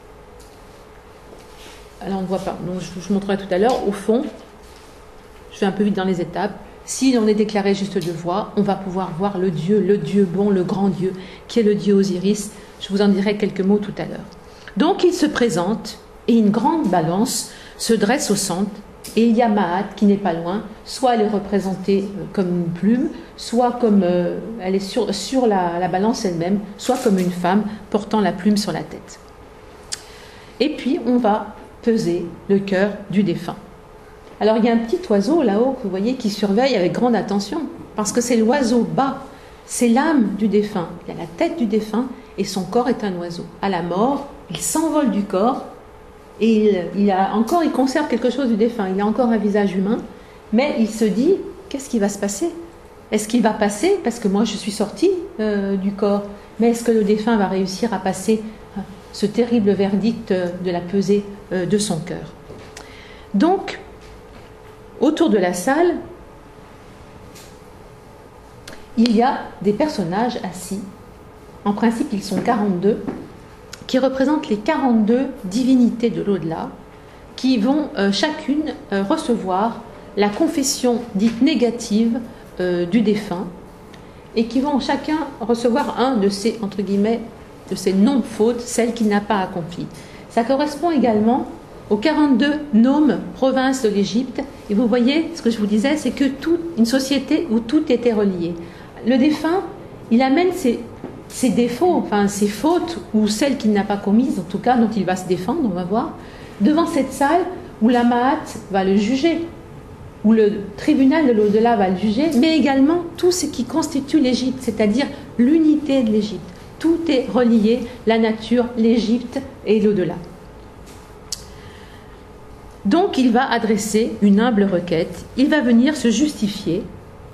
alors on ne voit pas, donc je vous montrerai tout à l'heure, au fond, je vais un peu vite dans les étapes, si on est déclaré juste de voix, on va pouvoir voir le Dieu bon, le grand Dieu, qui est le Dieu Osiris. Je vous en dirai quelques mots tout à l'heure. Donc il se présente et une grande balance se dresse au centre et il y a Ma'at qui n'est pas loin, soit elle est représentée comme une plume, soit comme elle est sur la balance elle-même, soit comme une femme portant la plume sur la tête. Et puis on va peser le cœur du défunt. Alors il y a un petit oiseau là-haut que vous voyez qui surveille avec grande attention parce que c'est l'oiseau bas, c'est l'âme du défunt. Il y a la tête du défunt et son corps est un oiseau. À la mort, il s'envole du corps et il conserve quelque chose du défunt. Il a encore un visage humain, mais il se dit, qu'est-ce qui va se passer? Est-ce qu'il va passer? Parce que moi je suis sortie du corps, mais est-ce que le défunt va réussir à passer ce terrible verdict de la pesée de son cœur. Donc, autour de la salle, il y a des personnages assis. En principe, ils sont 42, qui représentent les 42 divinités de l'au-delà, qui vont chacune recevoir la confession dite négative du défunt, et qui vont chacun recevoir un de ces, entre guillemets, de ces non-fautes, celles qu'il n'a pas accomplies. Ça correspond également aux 42 nomes provinces de l'Égypte. Et vous voyez, ce que je vous disais, c'est que une société où tout était relié. Le défunt, il amène ses défauts, enfin ses fautes, ou celles qu'il n'a pas commises, en tout cas dont il va se défendre, on va voir, devant cette salle où la Ma'at va le juger, où le tribunal de l'au-delà va le juger, mais également tout ce qui constitue l'Égypte, c'est-à-dire l'unité de l'Égypte. Tout est relié, la nature, l'Égypte et l'au-delà. Donc il va adresser une humble requête, il va venir se justifier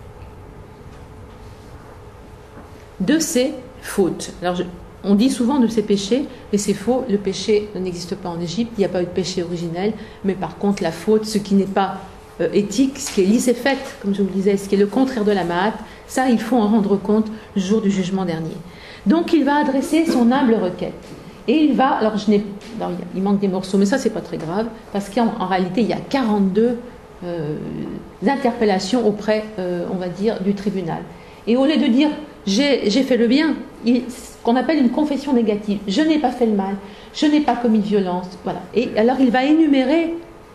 de ses fautes. Alors on dit souvent de ses péchés, mais c'est faux, le péché n'existe pas en Égypte, il n'y a pas eu de péché originel, mais par contre la faute, ce qui n'est pas éthique, ce qui est l'isséfet, comme je vous le disais, ce qui est le contraire de la Ma'at, ça il faut en rendre compte le jour du jugement dernier. Donc il va adresser son humble requête. Et il va, il manque des morceaux, mais ça c'est pas très grave, parce qu'en réalité il y a 42 interpellations auprès, on va dire, du tribunal. Et au lieu de dire j'ai fait le bien, ce qu'on appelle une confession négative, je n'ai pas fait le mal, je n'ai pas commis de violence, voilà. Et alors il va énumérer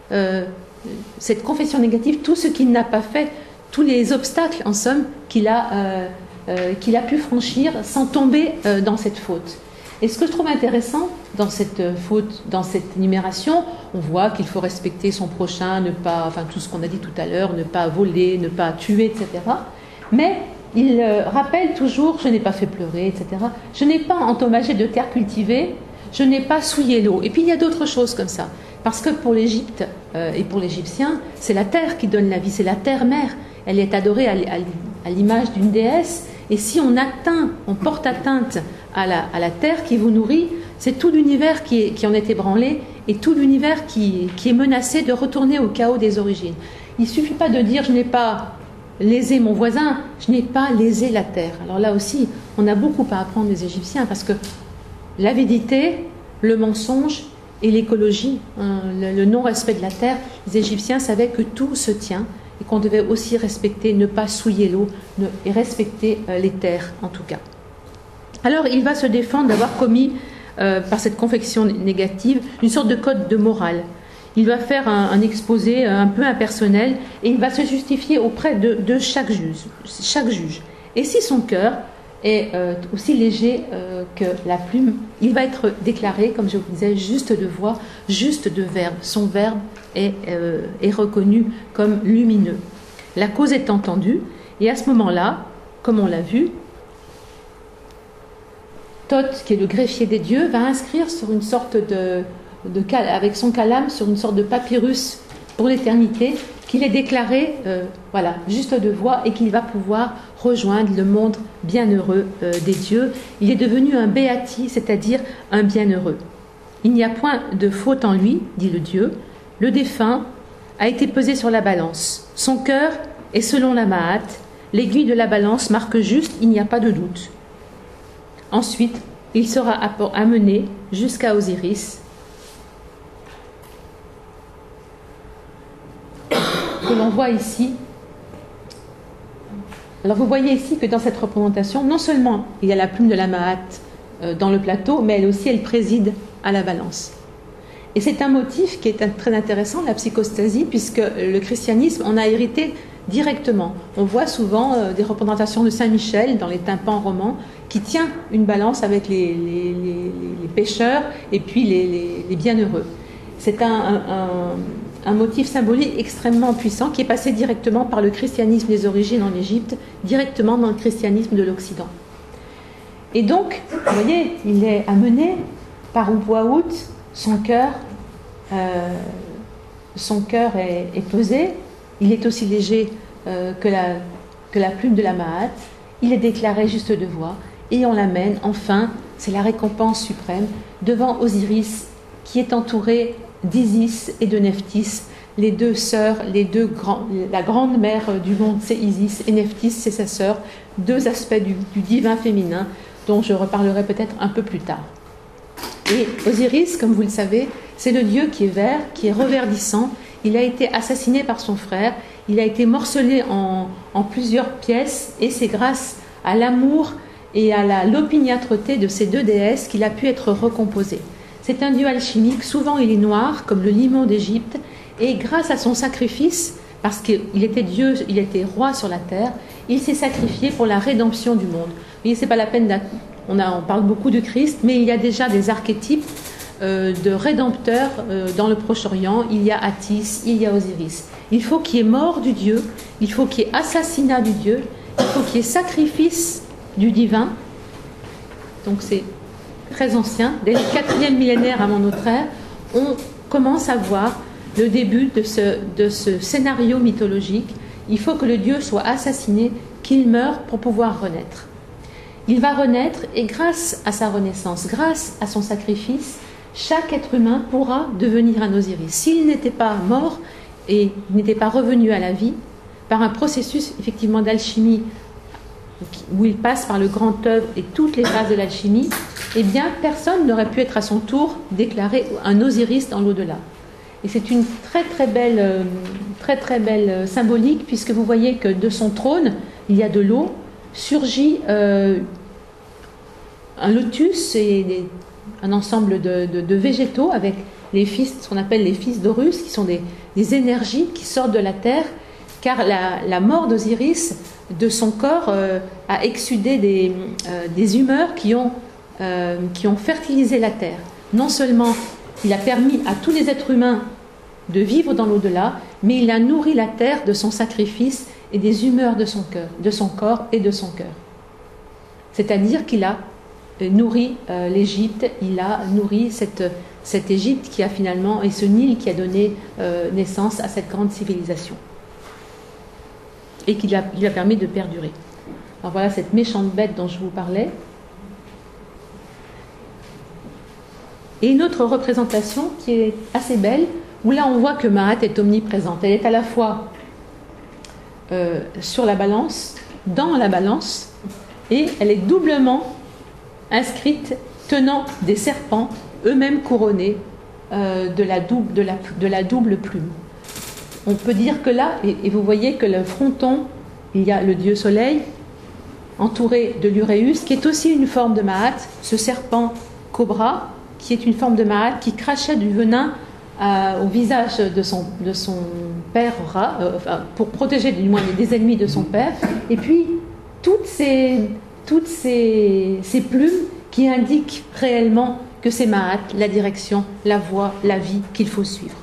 cette confession négative, tout ce qu'il n'a pas fait, tous les obstacles en somme qu'il a pu franchir sans tomber dans cette faute. Et ce que je trouve intéressant dans cette faute, dans cette énumération, on voit qu'il faut respecter son prochain, ne pas, enfin tout ce qu'on a dit tout à l'heure, ne pas voler, ne pas tuer, etc. Mais il rappelle toujours, je n'ai pas fait pleurer, etc. Je n'ai pas endommagé de terre cultivée, je n'ai pas souillé l'eau. Et puis il y a d'autres choses comme ça. Parce que pour l'Égypte et pour l'Égyptien, c'est la terre qui donne la vie, c'est la terre-mère. Elle est adorée à l'image d'une déesse. Et si on porte atteinte à la terre qui vous nourrit, c'est tout l'univers qui en est ébranlé et tout l'univers qui est menacé de retourner au chaos des origines. Il ne suffit pas de dire je n'ai pas lésé mon voisin, je n'ai pas lésé la terre. Alors là aussi, on a beaucoup à apprendre des Égyptiens parce que l'avidité, le mensonge et l'écologie, le non-respect de la terre, les Égyptiens savaient que tout se tient et qu'on devait aussi respecter, ne pas souiller l'eau et respecter les terres en tout cas. Alors il va se défendre d'avoir commis par cette confession négative une sorte de code de morale. Il va faire un exposé un peu impersonnel et il va se justifier auprès de chaque juge. Et si son cœur est aussi léger que la plume, il va être déclaré, comme je vous disais, juste de voix, juste de verbe. Son verbe est reconnu comme lumineux. La cause est entendue et à ce moment-là, comme on l'a vu, Thoth, qui est le greffier des dieux, va inscrire sur une sorte avec son calame sur une sorte de papyrus pour l'éternité, qu'il est déclaré juste de voix et qu'il va pouvoir rejoindre le monde bienheureux des dieux. Il est devenu un béati, c'est-à-dire un bienheureux. Il n'y a point de faute en lui, dit le Dieu. Le défunt a été pesé sur la balance. Son cœur est selon la Ma'at. L'aiguille de la balance marque juste, il n'y a pas de doute. Ensuite, il sera amené jusqu'à Osiris, que l'on voit ici. Alors vous voyez ici que dans cette représentation, non seulement il y a la plume de la Ma'at dans le plateau, mais elle préside à la balance. Et c'est un motif qui est très intéressant, la psychostasie, puisque le christianisme en a hérité directement. On voit souvent des représentations de Saint-Michel dans les tympans romans qui tient une balance avec les pécheurs et puis les bienheureux. C'est un motif symbolique extrêmement puissant qui est passé directement par le christianisme des origines en Égypte, directement dans le christianisme de l'Occident. Et donc, vous voyez, il est amené par Ubwaout, son cœur est pesé, il est aussi léger que la plume de la Ma'at, il est déclaré juste de voix, et on l'amène enfin c'est la récompense suprême, devant Osiris, qui est entouré d'Isis et de Nephthys, les deux sœurs, la grande mère du monde, c'est Isis, et Nephthys, c'est sa sœur, deux aspects du divin féminin, dont je reparlerai peut-être un peu plus tard. Et Osiris, comme vous le savez, c'est le dieu qui est vert, qui est reverdissant. Il a été assassiné par son frère, il a été morcelé en plusieurs pièces, et c'est grâce à l'amour et à l'opiniâtreté de ces deux déesses qu'il a pu être recomposé. C'est un dieu alchimique, souvent il est noir, comme le limon d'Égypte, et grâce à son sacrifice, parce qu'il était Dieu, il était roi sur la terre, il s'est sacrifié pour la rédemption du monde. Mais c'est pas la peine on parle beaucoup du Christ, mais il y a déjà des archétypes de rédempteurs dans le Proche-Orient. Il y a Attis, il y a Osiris. Il faut qu'il y ait mort du Dieu, il faut qu'il y ait assassinat du Dieu, il faut qu'il y ait sacrifice du divin. Donc c'est très ancien. Dès le 4e millénaire avant notre ère, on commence à voir le début de ce scénario mythologique. Il faut que le Dieu soit assassiné, qu'il meure pour pouvoir renaître. Il va renaître et grâce à sa renaissance, grâce à son sacrifice, chaque être humain pourra devenir un Osiris. S'il n'était pas mort et n'était pas revenu à la vie, par un processus effectivement d'alchimie où il passe par le grand œuvre et toutes les phases de l'alchimie, eh bien personne n'aurait pu être à son tour déclaré un Osiris dans l'au-delà. Et c'est une très très belle symbolique, puisque vous voyez que de son trône, il y a de l'eau, surgit un lotus et un ensemble de végétaux avec les fils, ce qu'on appelle les fils d'Horus, qui sont des énergies qui sortent de la terre, car la mort d'Osiris, de son corps, a exsudé des humeurs qui ont fertilisé la terre. Non seulement il a permis à tous les êtres humains de vivre dans l'au-delà, mais il a nourri la terre de son sacrifice et des humeurs de son corps et de son cœur. C'est-à-dire qu'il a nourri l'Égypte, il a nourri cette Égypte qui a finalement, et ce Nil qui a donné naissance à cette grande civilisation. Et qui lui a permis de perdurer. Alors voilà cette méchante bête dont je vous parlais. Et une autre représentation qui est assez belle, où là on voit que Maat est omniprésente. Elle est à la fois sur la balance, dans la balance, et elle est doublement inscrite tenant des serpents, eux-mêmes couronnés de la double plume. On peut dire que là, et vous voyez que le fronton, il y a le dieu soleil, entouré de l'Uréus, qui est aussi une forme de Maat, ce serpent cobra, qui est une forme de Maat, qui crachait du venin au visage de son père Ra, pour protéger du moins des ennemis de son père, et puis toutes ces plumes qui indiquent réellement que c'est Maat, la direction, la voie, la vie qu'il faut suivre.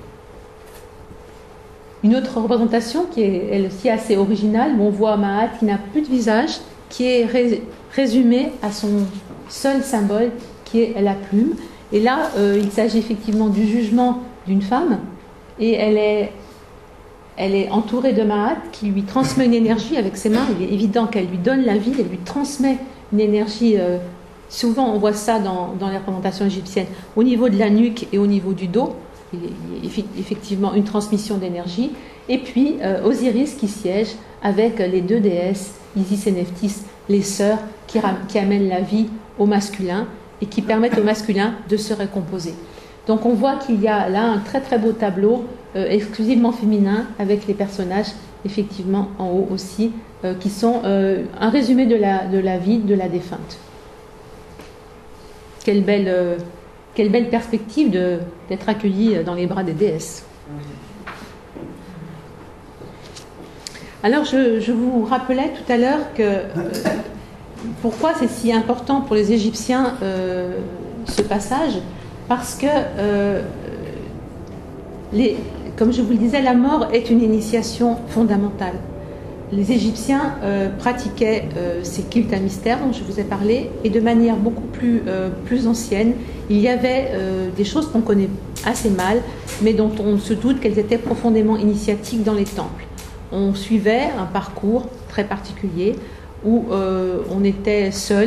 Une autre représentation qui est elle aussi assez originale, où on voit Maat qui n'a plus de visage, qui est résumé à son seul symbole, qui est la plume. Et là, il s'agit effectivement du jugement d'une femme, et elle est entourée de Maat qui lui transmet une énergie avec ses mains. Il est évident qu'elle lui donne la vie, elle lui transmet une énergie. Souvent, on voit ça dans les représentations égyptiennes, au niveau de la nuque et au niveau du dos. Il y a effectivement une transmission d'énergie. Et puis Osiris qui siège avec les deux déesses, Isis et Nephthys, les sœurs qui amènent la vie au masculin et qui permettent au masculin de se recomposer. Donc on voit qu'il y a là un très très beau tableau exclusivement féminin, avec les personnages effectivement en haut aussi, qui sont un résumé de la vie de la défunte. Quelle belle perspective d'être accueillie dans les bras des déesses. Alors je vous rappelais tout à l'heure que pourquoi c'est si important pour les Égyptiens ce passage, parce que comme je vous le disais, la mort est une initiation fondamentale. Les Égyptiens pratiquaient ces cultes à mystère dont je vous ai parlé, et de manière beaucoup plus ancienne. Il y avait des choses qu'on connaît assez mal, mais dont on se doute qu'elles étaient profondément initiatiques dans les temples. On suivait un parcours très particulier où on était seul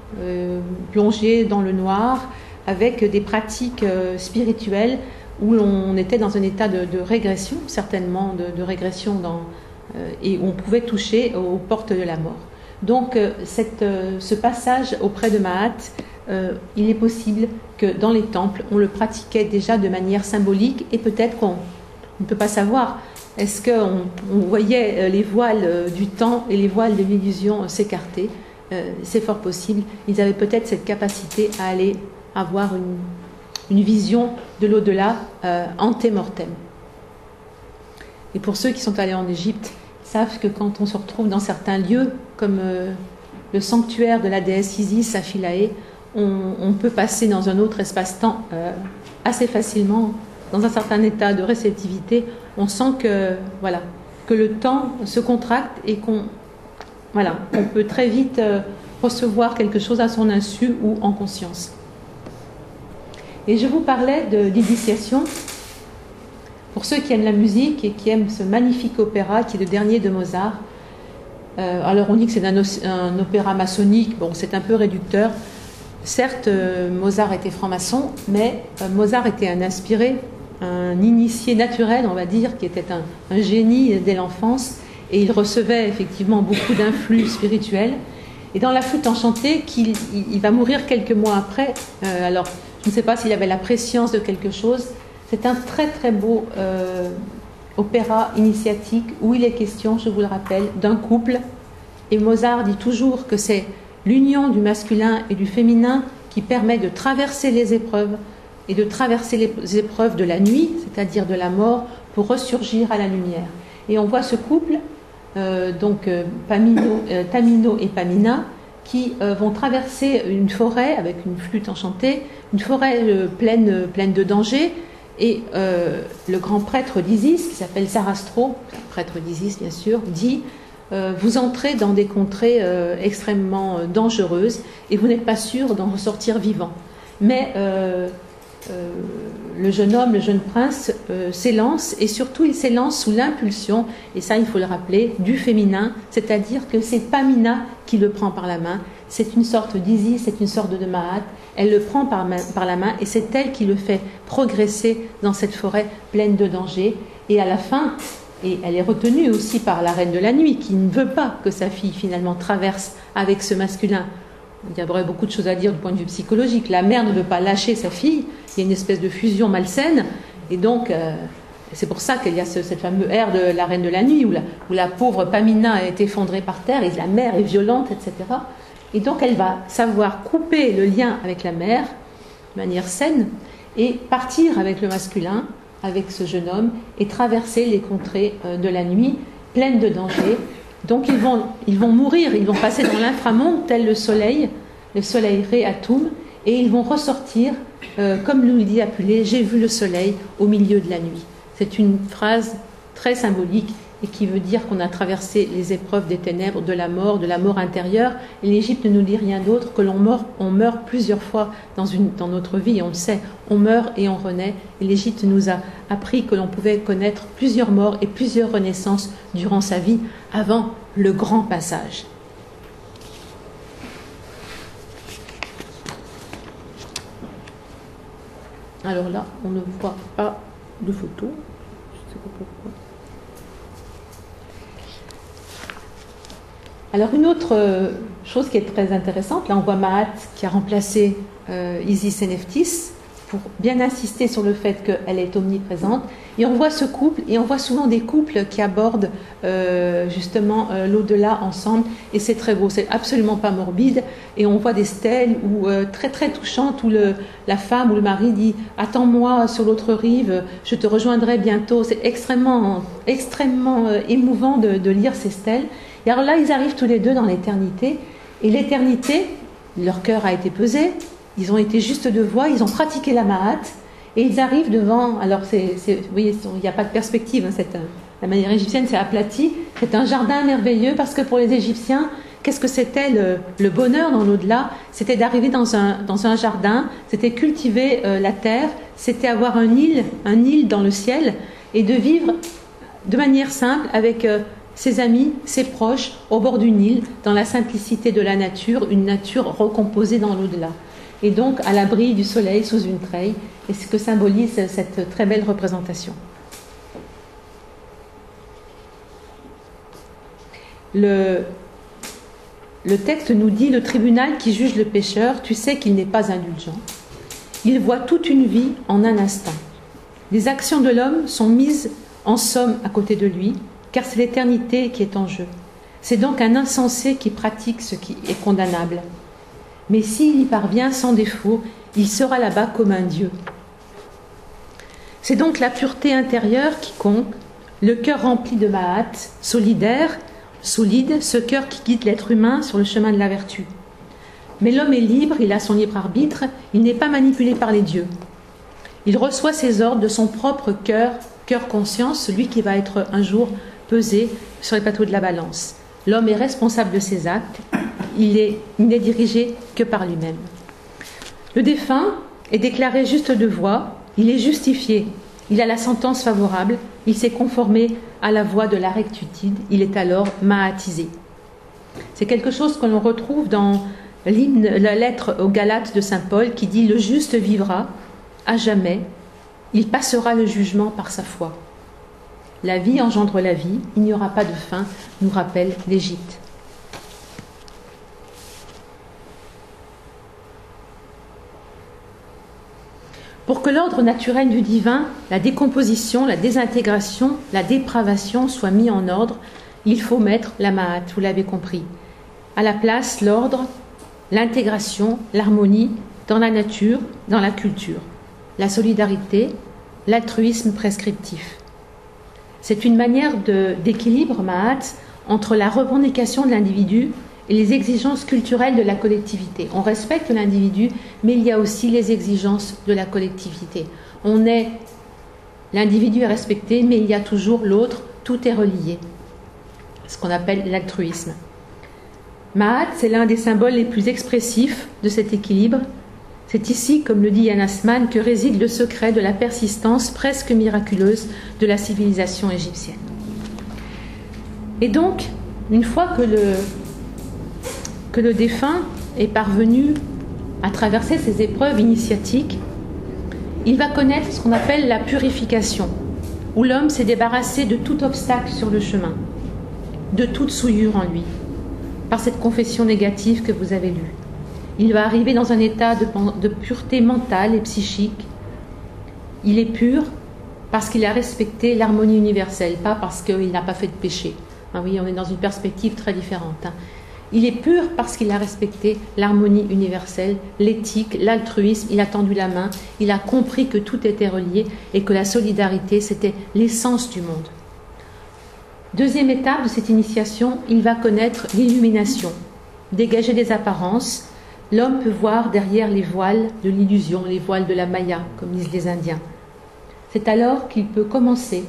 plongé dans le noir, avec des pratiques spirituelles où l'on était dans un état de régression, certainement de régression, et où on pouvait toucher aux portes de la mort. Donc ce passage auprès de Mahat, il est possible que dans les temples, on le pratiquait déjà de manière symbolique, et peut-être qu'on ne peut pas savoir. Est-ce qu'on voyait les voiles du temps et les voiles de l'illusion s'écarter? C'est fort possible. Ils avaient peut-être cette capacité à aller avoir une vision de l'au-delà antémortem. Et pour ceux qui sont allés en Égypte, savent que quand on se retrouve dans certains lieux, comme le sanctuaire de la déesse Isis à Philae, on peut passer dans un autre espace-temps assez facilement, dans un certain état de réceptivité. On sent que, voilà, que le temps se contracte et qu'on peut très vite recevoir quelque chose à son insu ou en conscience. Et je vous parlais d'initiation. Pour ceux qui aiment la musique et qui aiment ce magnifique opéra qui est le dernier de Mozart, alors on dit que c'est un opéra maçonnique, bon, c'est un peu réducteur. Certes, Mozart était franc-maçon, mais Mozart était un inspiré, un initié naturel, on va dire, qui était un génie dès l'enfance, et il recevait effectivement beaucoup d'influx spirituels. Et dans la flûte enchantée, il va mourir quelques mois après, alors je ne sais pas s'il avait la prescience de quelque chose. C'est un très très beau opéra initiatique où il est question, je vous le rappelle, d'un couple. Et Mozart dit toujours que c'est l'union du masculin et du féminin qui permet de traverser les épreuves et de traverser les épreuves de la nuit, c'est-à-dire de la mort, pour ressurgir à la lumière. Et on voit ce couple, Tamino et Pamina, qui vont traverser une forêt avec une flûte enchantée, une forêt pleine de dangers. Et le grand prêtre d'Isis, qui s'appelle Sarastro, prêtre d'Isis bien sûr, dit vous entrez dans des contrées extrêmement dangereuses et vous n'êtes pas sûr d'en ressortir vivant. Mais le jeune homme, le jeune prince s'élance, et surtout il s'élance sous l'impulsion, et ça il faut le rappeler, du féminin, c'est-à-dire que c'est Pamina qui le prend par la main. C'est une sorte d'Isis, c'est une sorte de Mahat. Elle le prend par la main et c'est elle qui le fait progresser dans cette forêt pleine de dangers. Et à la fin, et elle est retenue aussi par la reine de la nuit qui ne veut pas que sa fille finalement traverse avec ce masculin. Il y aurait beaucoup de choses à dire du point de vue psychologique. La mère ne veut pas lâcher sa fille, il y a une espèce de fusion malsaine, et donc c'est pour ça qu'il y a cette fameuse ère de la reine de la nuit où la pauvre Pamina est effondrée par terre et la mère est violente, etc. Et donc elle va savoir couper le lien avec la mère de manière saine et partir avec le masculin, avec ce jeune homme, et traverser les contrées de la nuit pleines de dangers. Donc ils vont mourir, ils vont passer dans l'inframonde tel le soleil Ré Atum, et ils vont ressortir, comme nous le dit Apulée, j'ai vu le soleil au milieu de la nuit. C'est une phrase très symbolique et qui veut dire qu'on a traversé les épreuves des ténèbres, de la mort intérieure. Et l'Égypte ne nous dit rien d'autre que on meurt plusieurs fois dans notre vie, on le sait, on meurt et on renaît. Et l'Égypte nous a appris que l'on pouvait connaître plusieurs morts et plusieurs renaissances durant sa vie avant le grand passage. Alors là, on ne voit pas de photo. Je ne sais pas pourquoi. Alors une autre chose qui est très intéressante, là on voit Mahat qui a remplacé Isis et Nephthys pour bien insister sur le fait qu'elle est omniprésente, et on voit ce couple, et on voit souvent des couples qui abordent justement l'au-delà ensemble, et c'est très beau, c'est absolument pas morbide, et on voit des stèles très très touchantes où la femme ou le mari dit « Attends-moi sur l'autre rive, je te rejoindrai bientôt ». C'est extrêmement émouvant de lire ces stèles. Et alors là, ils arrivent tous les deux dans l'éternité, et l'éternité, leur cœur a été pesé, ils ont été juste de voix, ils ont pratiqué la Mahat, et ils arrivent devant, alors vous voyez, il n'y a pas de perspective, hein, la manière égyptienne c'est aplati, c'est un jardin merveilleux, parce que pour les Égyptiens, qu'est-ce que c'était le bonheur dans l'au-delà? C'était d'arriver dans un jardin, c'était cultiver la terre, c'était avoir un île dans le ciel, et de vivre de manière simple avec ses amis, ses proches, au bord du Nil, dans la simplicité de la nature, une nature recomposée dans l'au-delà. Et donc à l'abri du soleil sous une treille, et ce que symbolise cette très belle représentation. Le texte nous dit: le tribunal qui juge le pécheur, tu sais qu'il n'est pas indulgent. Il voit toute une vie en un instant. Les actions de l'homme sont mises en somme à côté de lui, car c'est l'éternité qui est en jeu. C'est donc un insensé qui pratique ce qui est condamnable. Mais s'il y parvient sans défaut, il sera là-bas comme un Dieu. C'est donc la pureté intérieure qui compte, le cœur rempli de Ma'at, solidaire, solide, ce cœur qui guide l'être humain sur le chemin de la vertu. Mais l'homme est libre, il a son libre arbitre, il n'est pas manipulé par les dieux. Il reçoit ses ordres de son propre cœur, cœur-conscience, celui qui va être un jour pesé sur les plateaux de la balance. L'homme est responsable de ses actes, il n'est dirigé que par lui-même. Le défunt est déclaré juste de voix, il est justifié, il a la sentence favorable, il s'est conformé à la voie de la rectitude, il est alors ma'atisé. C'est quelque chose que l'on retrouve dans la lettre aux Galates de saint Paul qui dit: le juste vivra à jamais, il passera le jugement par sa foi. La vie engendre la vie, il n'y aura pas de fin, nous rappelle l'Égypte. Pour que l'ordre naturel du divin, la décomposition, la désintégration, la dépravation soient mis en ordre, il faut mettre la Ma'at, vous l'avez compris. À la place, l'ordre, l'intégration, l'harmonie dans la nature, dans la culture, la solidarité, l'altruisme prescriptif. C'est une manière d'équilibre, Ma'at, entre la revendication de l'individu et les exigences culturelles de la collectivité. On respecte l'individu, mais il y a aussi les exigences de la collectivité. L'individu est respecté, mais il y a toujours l'autre, tout est relié. Ce qu'on appelle l'altruisme. Ma'at, c'est l'un des symboles les plus expressifs de cet équilibre. C'est ici, comme le dit Yann Assmann, que réside le secret de la persistance presque miraculeuse de la civilisation égyptienne. Et donc, une fois que le défunt est parvenu à traverser ces épreuves initiatiques, il va connaître ce qu'on appelle la purification, où l'homme s'est débarrassé de tout obstacle sur le chemin, de toute souillure en lui, par cette confession négative que vous avez lue. Il va arriver dans un état de pureté mentale et psychique. Il est pur parce qu'il a respecté l'harmonie universelle, pas parce qu'il n'a pas fait de péché. Ah oui, on est dans une perspective très différente. Il est pur parce qu'il a respecté l'harmonie universelle, l'éthique, l'altruisme, il a tendu la main, il a compris que tout était relié et que la solidarité, c'était l'essence du monde. Deuxième étape de cette initiation, il va connaître l'illumination. Dégager des apparences, l'homme peut voir derrière les voiles de l'illusion, les voiles de la Maya, comme disent les Indiens. C'est alors qu'il peut commencer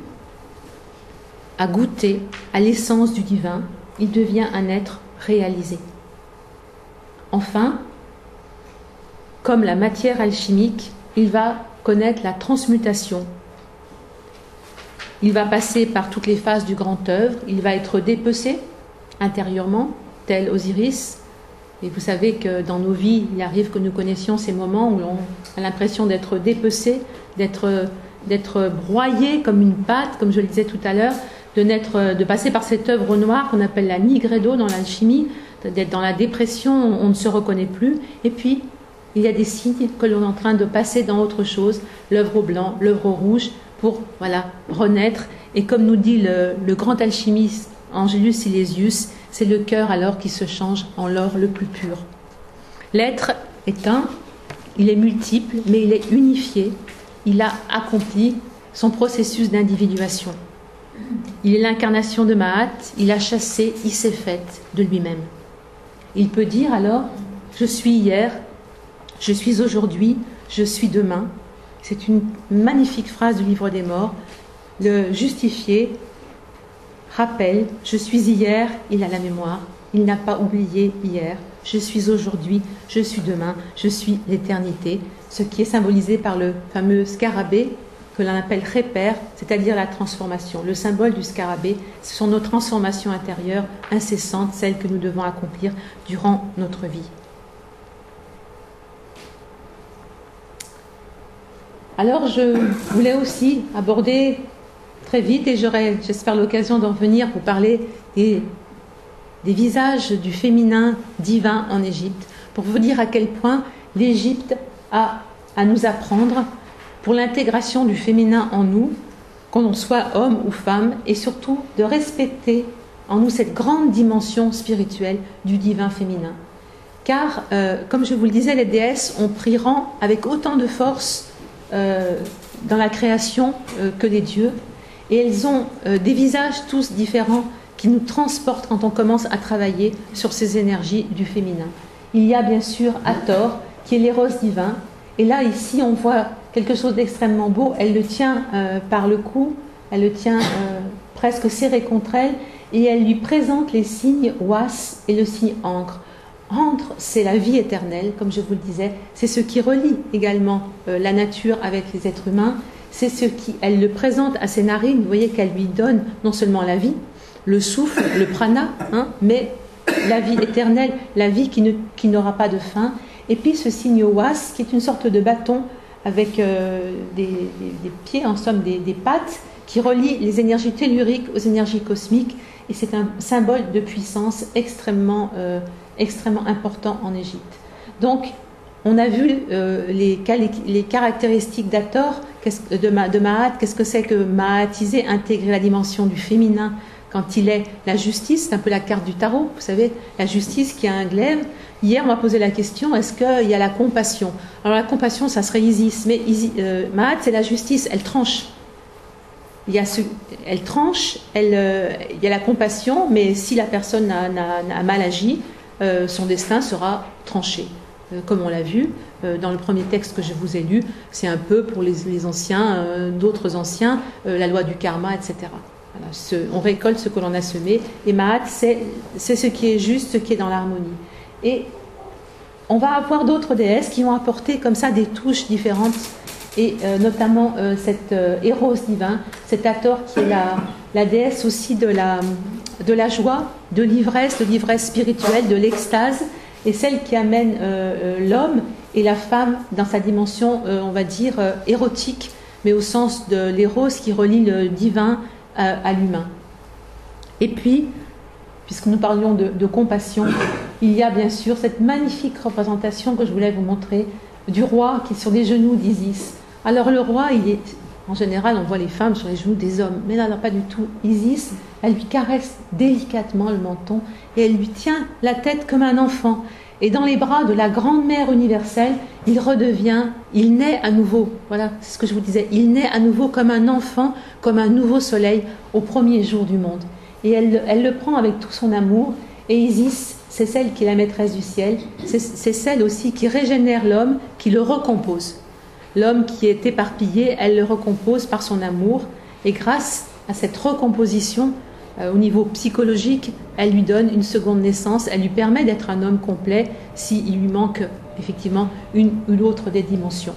à goûter à l'essence du divin, il devient un être réalisé. Enfin, comme la matière alchimique, il va connaître la transmutation. Il va passer par toutes les phases du grand œuvre, il va être dépecé intérieurement, tel Osiris. Et vous savez que dans nos vies, il arrive que nous connaissions ces moments où l'on a l'impression d'être dépecé, d'être broyé comme une pâte, comme je le disais tout à l'heure, de passer par cette œuvre noire qu'on appelle la nigredo dans l'alchimie, d'être dans la dépression, on ne se reconnaît plus. Et puis, il y a des signes que l'on est en train de passer dans autre chose, l'œuvre au blanc, l'œuvre au rouge, pour renaître. Et comme nous dit le grand alchimiste Angelus Silesius, c'est le cœur alors qui se change en l'or le plus pur. L'être est un, il est multiple, mais il est unifié. Il a accompli son processus d'individuation. Il est l'incarnation de Ma'at, il a chassé, il s'est fait de lui-même. Il peut dire alors, je suis hier, je suis aujourd'hui, je suis demain. C'est une magnifique phrase du livre des morts. Le justifié rappelle, je suis hier, il a la mémoire, il n'a pas oublié hier, je suis aujourd'hui, je suis demain, je suis l'éternité, ce qui est symbolisé par le fameux scarabée que l'on appelle repère, c'est-à-dire la transformation. Le symbole du scarabée, ce sont nos transformations intérieures incessantes, celles que nous devons accomplir durant notre vie. Alors je voulais aussi aborder très vite, et j'aurai, j'espère, l'occasion d'en venir pour parler des visages du féminin divin en Égypte, pour vous dire à quel point l'Égypte a à nous apprendre pour l'intégration du féminin en nous, qu'on soit homme ou femme, et surtout de respecter en nous cette grande dimension spirituelle du divin féminin. Car, comme je vous le disais, les déesses ont pris rang avec autant de force dans la création que les dieux, et elles ont des visages tous différents qui nous transportent quand on commence à travailler sur ces énergies du féminin. Il y a bien sûr Hathor, qui est l'éros divin, et là ici on voit quelque chose d'extrêmement beau. Elle le tient par le cou, elle le tient presque serré contre elle, et elle lui présente les signes Oas et le signe Ankh. Ankh, c'est la vie éternelle, comme je vous le disais, c'est ce qui relie également la nature avec les êtres humains, c'est ce qui, elle le présente à ses narines, vous voyez qu'elle lui donne non seulement la vie, le souffle, le prana, mais la vie éternelle, la vie qui n'aura pas de fin, et puis ce signe Oas, qui est une sorte de bâton avec des pieds, en somme des pattes, qui relient les énergies telluriques aux énergies cosmiques, et c'est un symbole de puissance extrêmement important en Égypte. Donc, on a vu les caractéristiques d'Hathor, de Maat. Qu'est-ce que c'est que Maatiser, intégrer la dimension du féminin quand il est la justice, c'est un peu la carte du tarot, vous savez, la justice qui a un glaive. Hier, on m'a posé la question, est-ce qu'il y a la compassion? Alors la compassion, ça serait Isis, mais Maat, c'est la justice, elle tranche. Elle tranche, il y a la compassion, mais si la personne a mal agi, son destin sera tranché. Comme on l'a vu dans le premier texte que je vous ai lu, c'est un peu pour les anciens, d'autres anciens, la loi du karma, etc. Voilà, on récolte ce que l'on a semé, et Maat, c'est ce qui est juste, ce qui est dans l'harmonie. Et on va avoir d'autres déesses qui vont apporter comme ça des touches différentes, et notamment cette Eros divin, cet Hathor qui est la déesse aussi de la joie, de l'ivresse spirituelle, de l'extase, et celle qui amène l'homme et la femme dans sa dimension, on va dire, érotique, mais au sens de l'éros qui relie le divin à l'humain. Et puis, puisque nous parlions de compassion, il y a bien sûr cette magnifique représentation que je voulais vous montrer du roi qui est sur les genoux d'Isis. Alors le roi, en général, on voit les femmes sur les genoux des hommes, mais là, pas du tout. Isis, elle lui caresse délicatement le menton et elle lui tient la tête comme un enfant. Et dans les bras de la grande mère universelle, il naît à nouveau. Voilà, c'est ce que je vous disais. Il naît à nouveau comme un enfant, comme un nouveau soleil au premier jour du monde. Et elle le prend avec tout son amour. Et Isis, c'est celle qui est la maîtresse du ciel. C'est celle aussi qui régénère l'homme, qui le recompose. L'homme qui est éparpillé, elle le recompose par son amour. Et grâce à cette recomposition, au niveau psychologique, elle lui donne une seconde naissance. Elle lui permet d'être un homme complet s'il lui manque effectivement une ou l'autre des dimensions.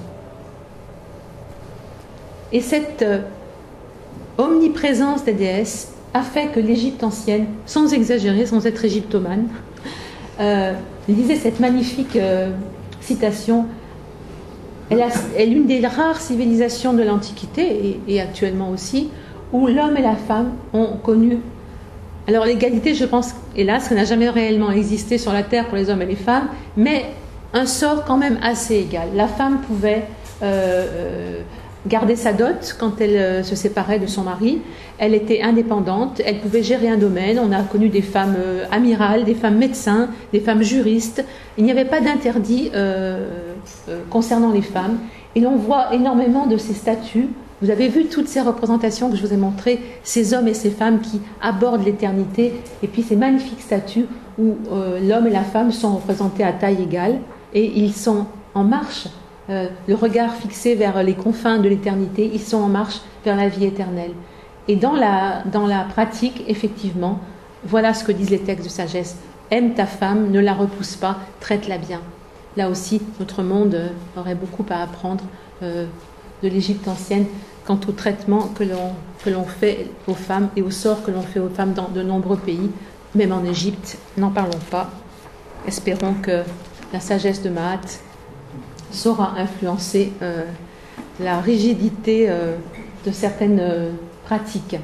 Et cette omniprésence elle fait que l'Égypte ancienne, sans exagérer, sans être égyptomane, lisait cette magnifique citation. Elle est l'une des rares civilisations de l'Antiquité, et actuellement aussi, où l'homme et la femme ont connu... Alors l'égalité, je pense, hélas, ça n'a jamais réellement existé sur la terre pour les hommes et les femmes, mais un sort quand même assez égal. La femme pouvait garder sa dot quand elle se séparait de son mari. Elle était indépendante, elle pouvait gérer un domaine. On a connu des femmes amirales, des femmes médecins, des femmes juristes. Il n'y avait pas d'interdit concernant les femmes. Et l'on voit énormément de ces statues. Vous avez vu toutes ces représentations que je vous ai montrées, ces hommes et ces femmes qui abordent l'éternité, et puis ces magnifiques statues où l'homme et la femme sont représentés à taille égale, et ils sont en marche, le regard fixé vers les confins de l'éternité, ils sont en marche vers la vie éternelle. Et dans la pratique, effectivement, voilà ce que disent les textes de sagesse. Aime ta femme, ne la repousse pas, traite-la bien. Là aussi, notre monde aurait beaucoup à apprendre de l'Égypte ancienne quant au traitement que l'on fait aux femmes et au sort que l'on fait aux femmes dans de nombreux pays, même en Égypte. N'en parlons pas. Espérons que la sagesse de Mahat saura influencer la rigidité de certaines pratiques.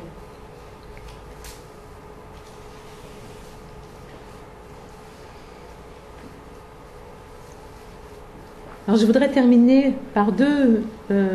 Alors je voudrais terminer par deux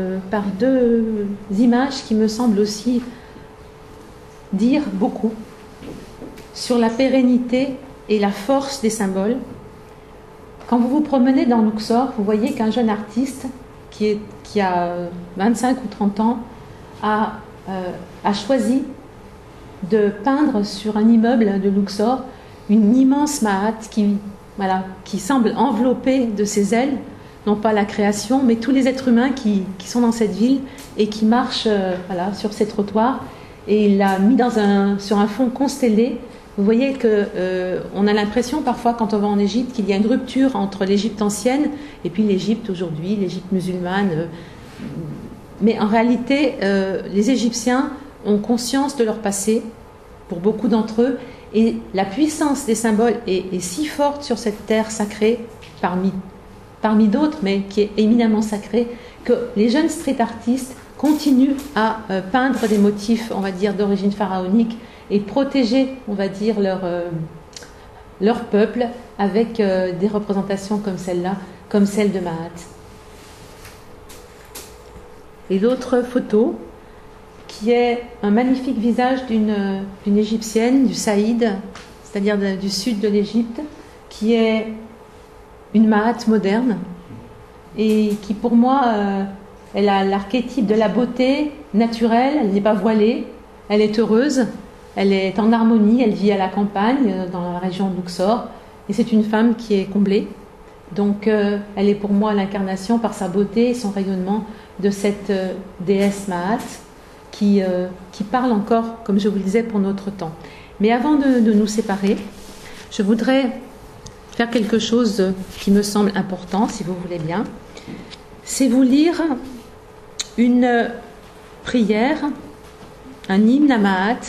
images qui me semblent aussi dire beaucoup sur la pérennité et la force des symboles. Quand vous vous promenez dans Luxor, vous voyez qu'un jeune artiste qui a 25 ou 30 ans a choisi de peindre sur un immeuble de Luxor une immense Mahat qui semble enveloppée de ses ailes, non pas la création, mais tous les êtres humains qui sont dans cette ville et qui marchent sur ces trottoirs. Et il l'a mis sur un fond constellé. Vous voyez qu'on a l'impression parfois quand on va en Égypte qu'il y a une rupture entre l'Égypte ancienne et puis l'Égypte aujourd'hui, l'Égypte musulmane. Mais en réalité, les Égyptiens ont conscience de leur passé, pour beaucoup d'entre eux, et la puissance des symboles est si forte sur cette terre sacrée, parmi d'autres, mais qui est éminemment sacrée, que les jeunes street artistes continuent à peindre des motifs, on va dire, d'origine pharaonique et protéger, on va dire, leur peuple avec des représentations comme celle-là, comme celle de Mahat. Et l'autre photo, qui est un magnifique visage d'une égyptienne, du Saïd, c'est-à-dire du sud de l'Égypte, qui est une Mahat moderne et qui, pour moi, elle a l'archétype de la beauté naturelle. Elle n'est pas voilée, elle est heureuse, elle est en harmonie, elle vit à la campagne, dans la région de Luxor, et c'est une femme qui est comblée. Donc elle est pour moi l'incarnation par sa beauté et son rayonnement de cette déesse Mahat qui parle encore, comme je vous le disais, pour notre temps. Mais avant de nous séparer, je voudrais faire quelque chose qui me semble important, si vous voulez bien. C'est vous lire une prière, un hymne à Mahat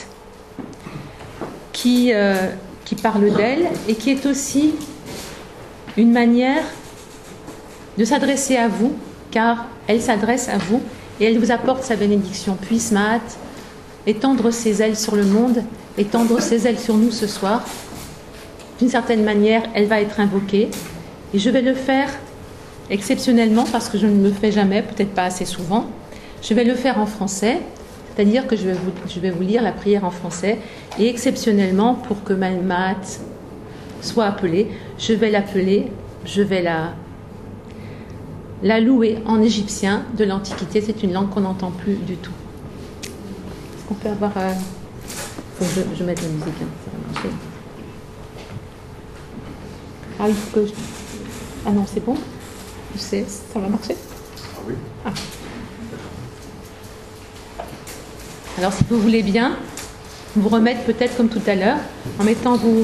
qui parle d'elle et qui est aussi une manière de s'adresser à vous, car elle s'adresse à vous et elle vous apporte sa bénédiction. Puisse Mahat étendre ses ailes sur le monde, étendre ses ailes sur nous ce soir. D'une certaine manière, elle va être invoquée et je vais le faire exceptionnellement parce que je ne le fais jamais, peut-être pas assez souvent. Je vais le faire en français, c'est-à-dire que je vais vous lire la prière en français et exceptionnellement, pour que Mahat soit appelée, je vais l'appeler, je vais la louer en égyptien de l'Antiquité. C'est une langue qu'on n'entend plus du tout. Est-ce qu'on peut avoir... Faut que je mette la musique, hein, ça va marcher. Ah, il faut que je... Ah non, c'est bon. Je sais, ça va marcher. Ah oui. Ah. Alors, si vous voulez bien, vous remettre peut-être comme tout à l'heure, en mettant vous...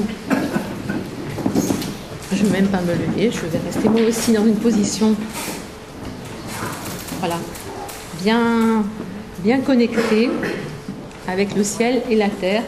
Je ne vais même pas me lever, je vais rester moi aussi dans une position, voilà, bien connectée avec le ciel et la terre.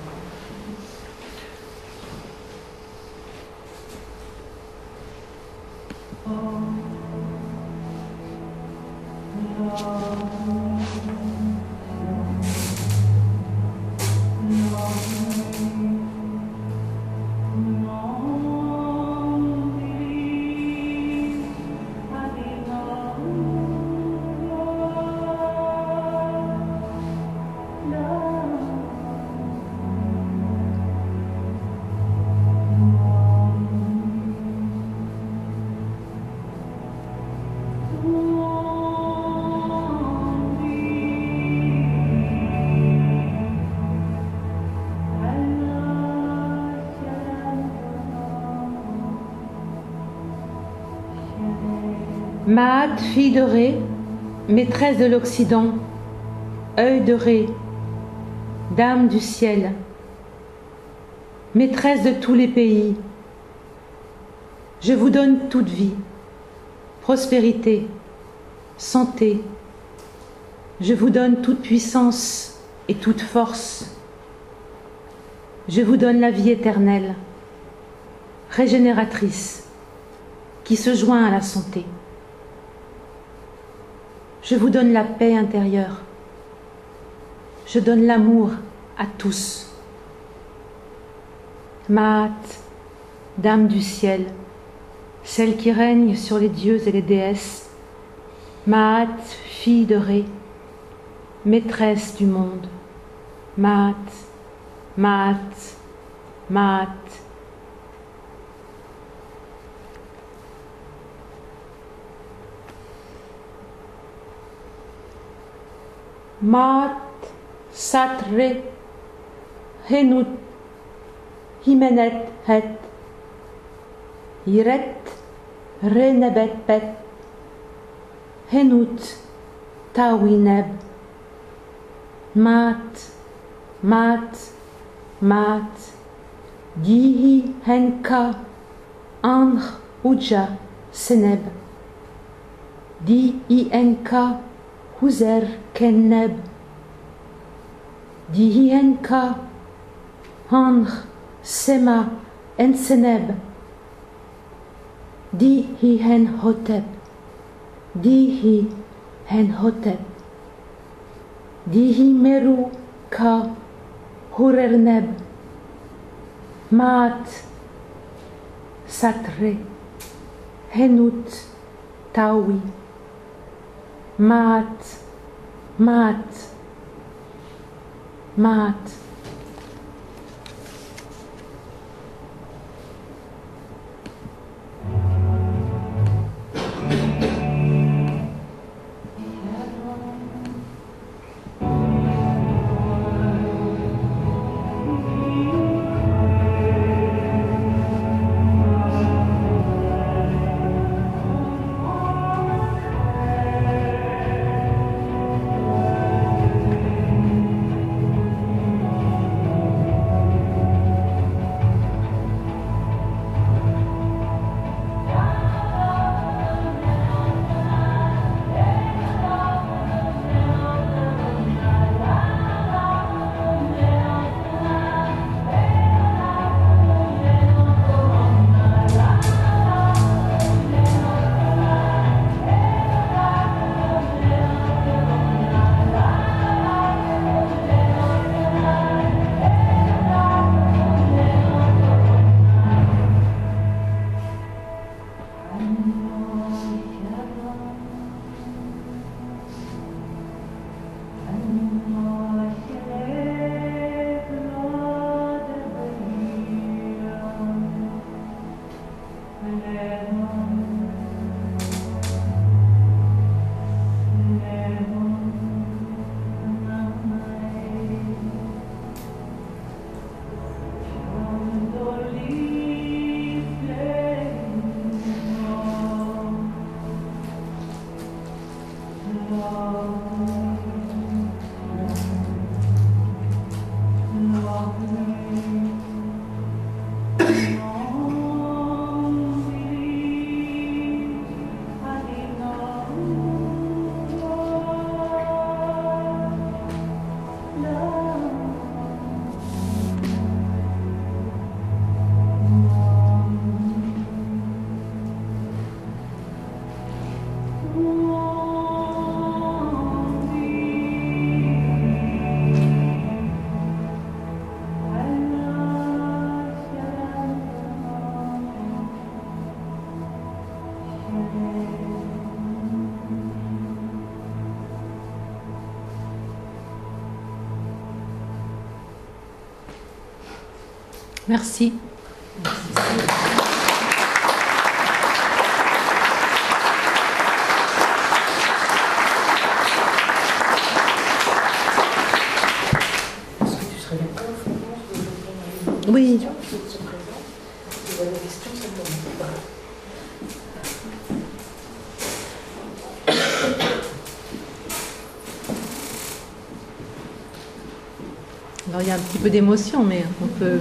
Mahat, fille de Ré, maîtresse de l'Occident, œil de Ré, dame du ciel, maîtresse de tous les pays, je vous donne toute vie, prospérité, santé, Je vous donne toute puissance et toute force. Je vous donne la vie éternelle, régénératrice, qui se joint à la santé. Je vous donne la paix intérieure. Je donne l'amour à tous. Maat, Dame du ciel, celle qui règne sur les dieux et les déesses, Maat, fille de Ré, maîtresse du monde, Maat, Maat, Maat. Maat, Satre, Henut, Himenet, Het, Yiret, Renebet, Pet, Henut, Tawineb, Maat, Maat, Maat, Dihi, Henka, Angh, Uja, Seneb, Di-I-N-K, Huzer, Kenneb, Di-I-N-K, Angh, Sema, Enseneb, Di-Hi-Hen Hotep, Di-Hi-Hen Hotep, Di-Hi-Meru, Ka, Hurerneb, Maat, Satre, Henut, Tawi, Maat, Maat, Maat. Merci. Oui. Alors il y a un petit peu d'émotion, mais on peut...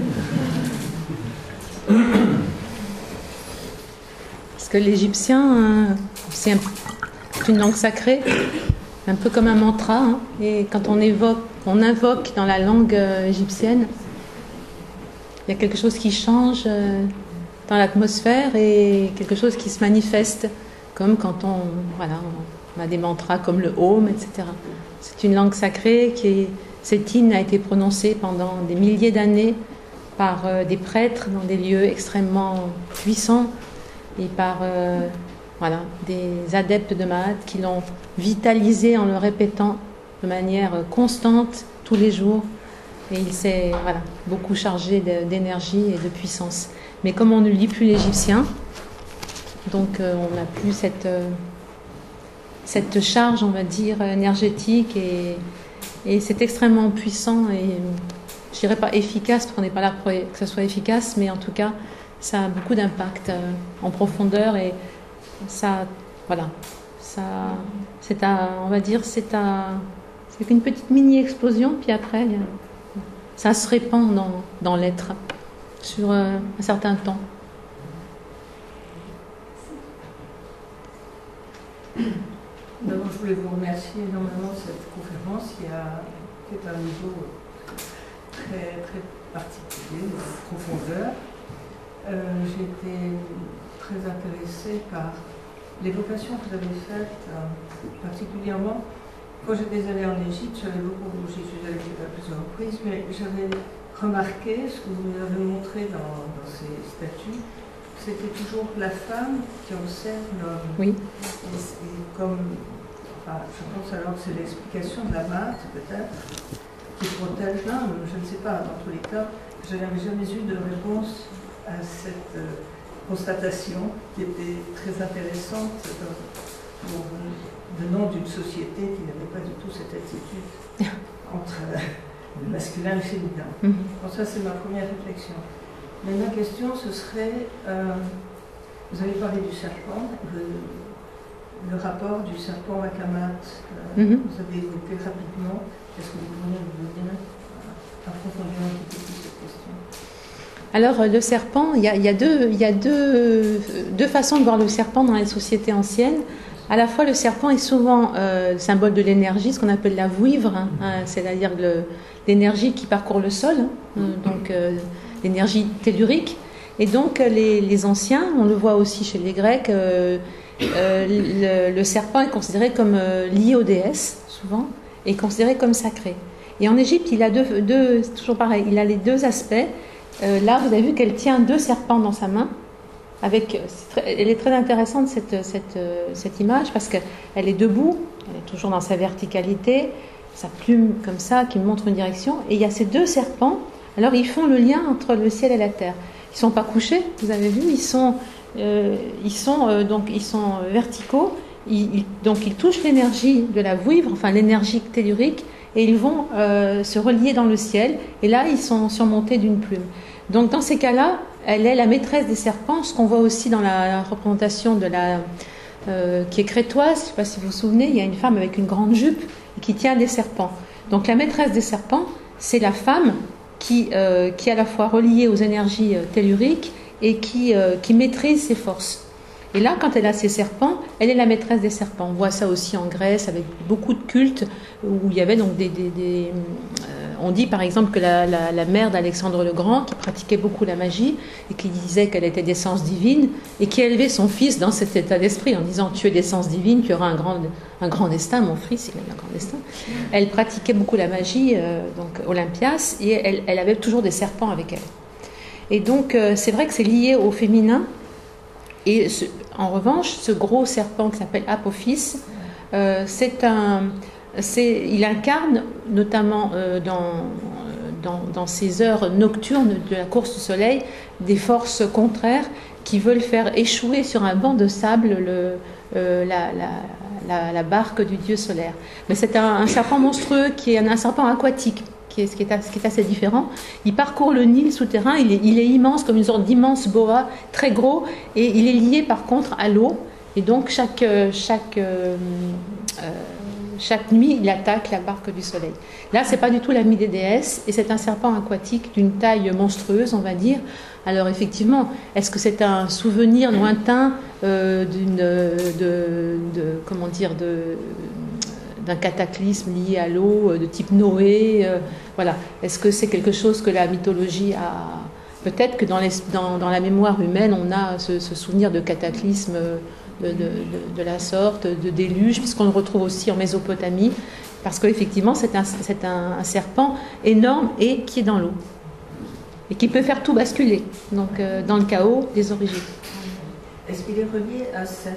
Parce que l'égyptien, c'est une langue sacrée, un peu comme un mantra. Hein. Et quand on invoque dans la langue égyptienne, il y a quelque chose qui change dans l'atmosphère et quelque chose qui se manifeste, comme quand on a des mantras comme le Om, etc. C'est une langue sacrée cet hymne a été prononcé pendant des milliers d'années par des prêtres dans des lieux extrêmement puissants et par des adeptes de Mahat qui l'ont vitalisé en le répétant de manière constante tous les jours. Et il s'est beaucoup chargé d'énergie et de puissance. Mais comme on ne lit plus l'égyptien, donc on n'a plus cette charge, on va dire, énergétique et c'est extrêmement puissant et je dirais pas efficace, parce qu'on n'est pas là pour que ça soit efficace, mais en tout cas, ça a beaucoup d'impact en profondeur et ça, on va dire, c'est une petite mini-explosion, puis après, ça se répand dans l'être sur un certain temps. D'abord, je voulais vous remercier énormément de cette conférence qui est à un niveau très, très particulier, de profondeur. J'ai été très intéressée par l'évocation que vous avez faite, particulièrement quand j'étais allée en Égypte. J'y suis allée à plusieurs reprises, mais j'avais remarqué ce que vous nous avez montré dans ces statues. C'était toujours la femme qui observe l'homme. Oui. Et je pense alors que c'est l'explication de la Mahat, peut-être, qui protège l'homme. Je ne sais pas, dans tous les cas, je n'avais jamais eu de réponse à cette constatation qui était très intéressante venant d'une société qui n'avait pas du tout cette attitude entre le masculin et le féminin. Bon, ça, c'est ma première réflexion. Mais ma question, ce serait, vous avez parlé du serpent, le rapport du serpent à Kamat, vous avez évoqué rapidement. Est-ce que vous pourriez nous donner approfondir un petit peu plus cette question? Alors, le serpent, il y a deux façons de voir le serpent dans les sociétés anciennes. À la fois, le serpent est souvent le symbole de l'énergie, ce qu'on appelle la vouivre, c'est-à-dire l'énergie qui parcourt le sol, donc l'énergie tellurique. Et donc, les anciens, on le voit aussi chez les Grecs, le serpent est considéré comme lié aux déesses, souvent, et considéré comme sacré. Et en Égypte, il a c'est toujours pareil, il a les deux aspects. Là, vous avez vu qu'elle tient 2 serpents dans sa main. Elle est très intéressante cette image parce qu'elle est debout, elle est toujours dans sa verticalité, sa plume comme ça qui montre une direction. Et il y a ces 2 serpents. Alors ils font le lien entre le ciel et la terre. Ils ne sont pas couchés, vous avez vu, ils sont verticaux. Donc ils touchent l'énergie de la vouivre, enfin l'énergie tellurique, et ils vont se relier dans le ciel. Et là, ils sont surmontés d'une plume. Donc dans ces cas-là, elle est la maîtresse des serpents, ce qu'on voit aussi dans la représentation qui est crétoise. Je ne sais pas si vous vous souvenez, il y a une femme avec une grande jupe qui tient des serpents. Donc la maîtresse des serpents, c'est la femme qui est à la fois reliée aux énergies telluriques et qui maîtrise ses forces. Et là, quand elle a ses serpents, elle est la maîtresse des serpents. On voit ça aussi en Grèce avec beaucoup de cultes où il y avait donc on dit par exemple que la mère d'Alexandre le Grand, qui pratiquait beaucoup la magie et qui disait qu'elle était d'essence divine et qui élevait son fils dans cet état d'esprit en disant: tu es d'essence divine, tu auras un grand destin, mon fils, il a un grand destin. Elle pratiquait beaucoup la magie, donc Olympias, et elle avait toujours des serpents avec elle. Et donc c'est vrai que c'est lié au féminin. Et en revanche, ce gros serpent qui s'appelle Apophis, il incarne notamment dans ces heures nocturnes de la course au soleil des forces contraires qui veulent faire échouer sur un banc de sable la barque du dieu solaire. Mais c'est un serpent monstrueux qui est un serpent aquatique. Ce qui est assez différent. Il parcourt le Nil souterrain, il est immense, comme une sorte d'immense boa, très gros, et il est lié par contre à l'eau. Et donc chaque nuit, il attaque la barque du soleil. Là, c'est pas du tout l'ami des déesses, et c'est un serpent aquatique d'une taille monstrueuse, on va dire. Alors effectivement, est-ce que c'est un souvenir lointain d'un cataclysme lié à l'eau, de type Noé. Voilà. Est-ce que c'est quelque chose que la mythologie a... Peut-être que dans la mémoire humaine, on a ce souvenir de cataclysme de la sorte, de déluge, puisqu'on le retrouve aussi en Mésopotamie, parce qu'effectivement, c'est un serpent énorme et qui est dans l'eau, et qui peut faire tout basculer, donc dans le chaos des origines. Est-ce qu'il est relié à Seth ?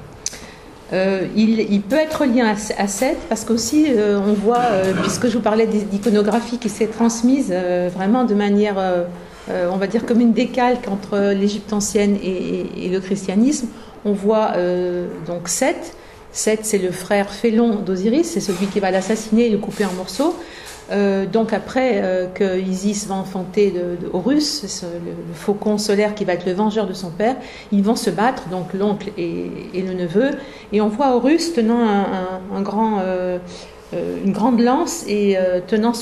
Il peut être lié à Seth, parce qu'aussi, on voit, puisque je vous parlais d'iconographie qui s'est transmise vraiment de manière... on va dire comme une décalque entre l'Égypte ancienne et le christianisme. On voit donc Seth. Seth, c'est le frère félon d'Osiris, c'est celui qui va l'assassiner et le couper en morceaux. Donc après que Isis va enfanter Horus, le faucon solaire qui va être le vengeur de son père, ils vont se battre, donc l'oncle et le neveu. Et on voit Horus tenant une grande lance et tenant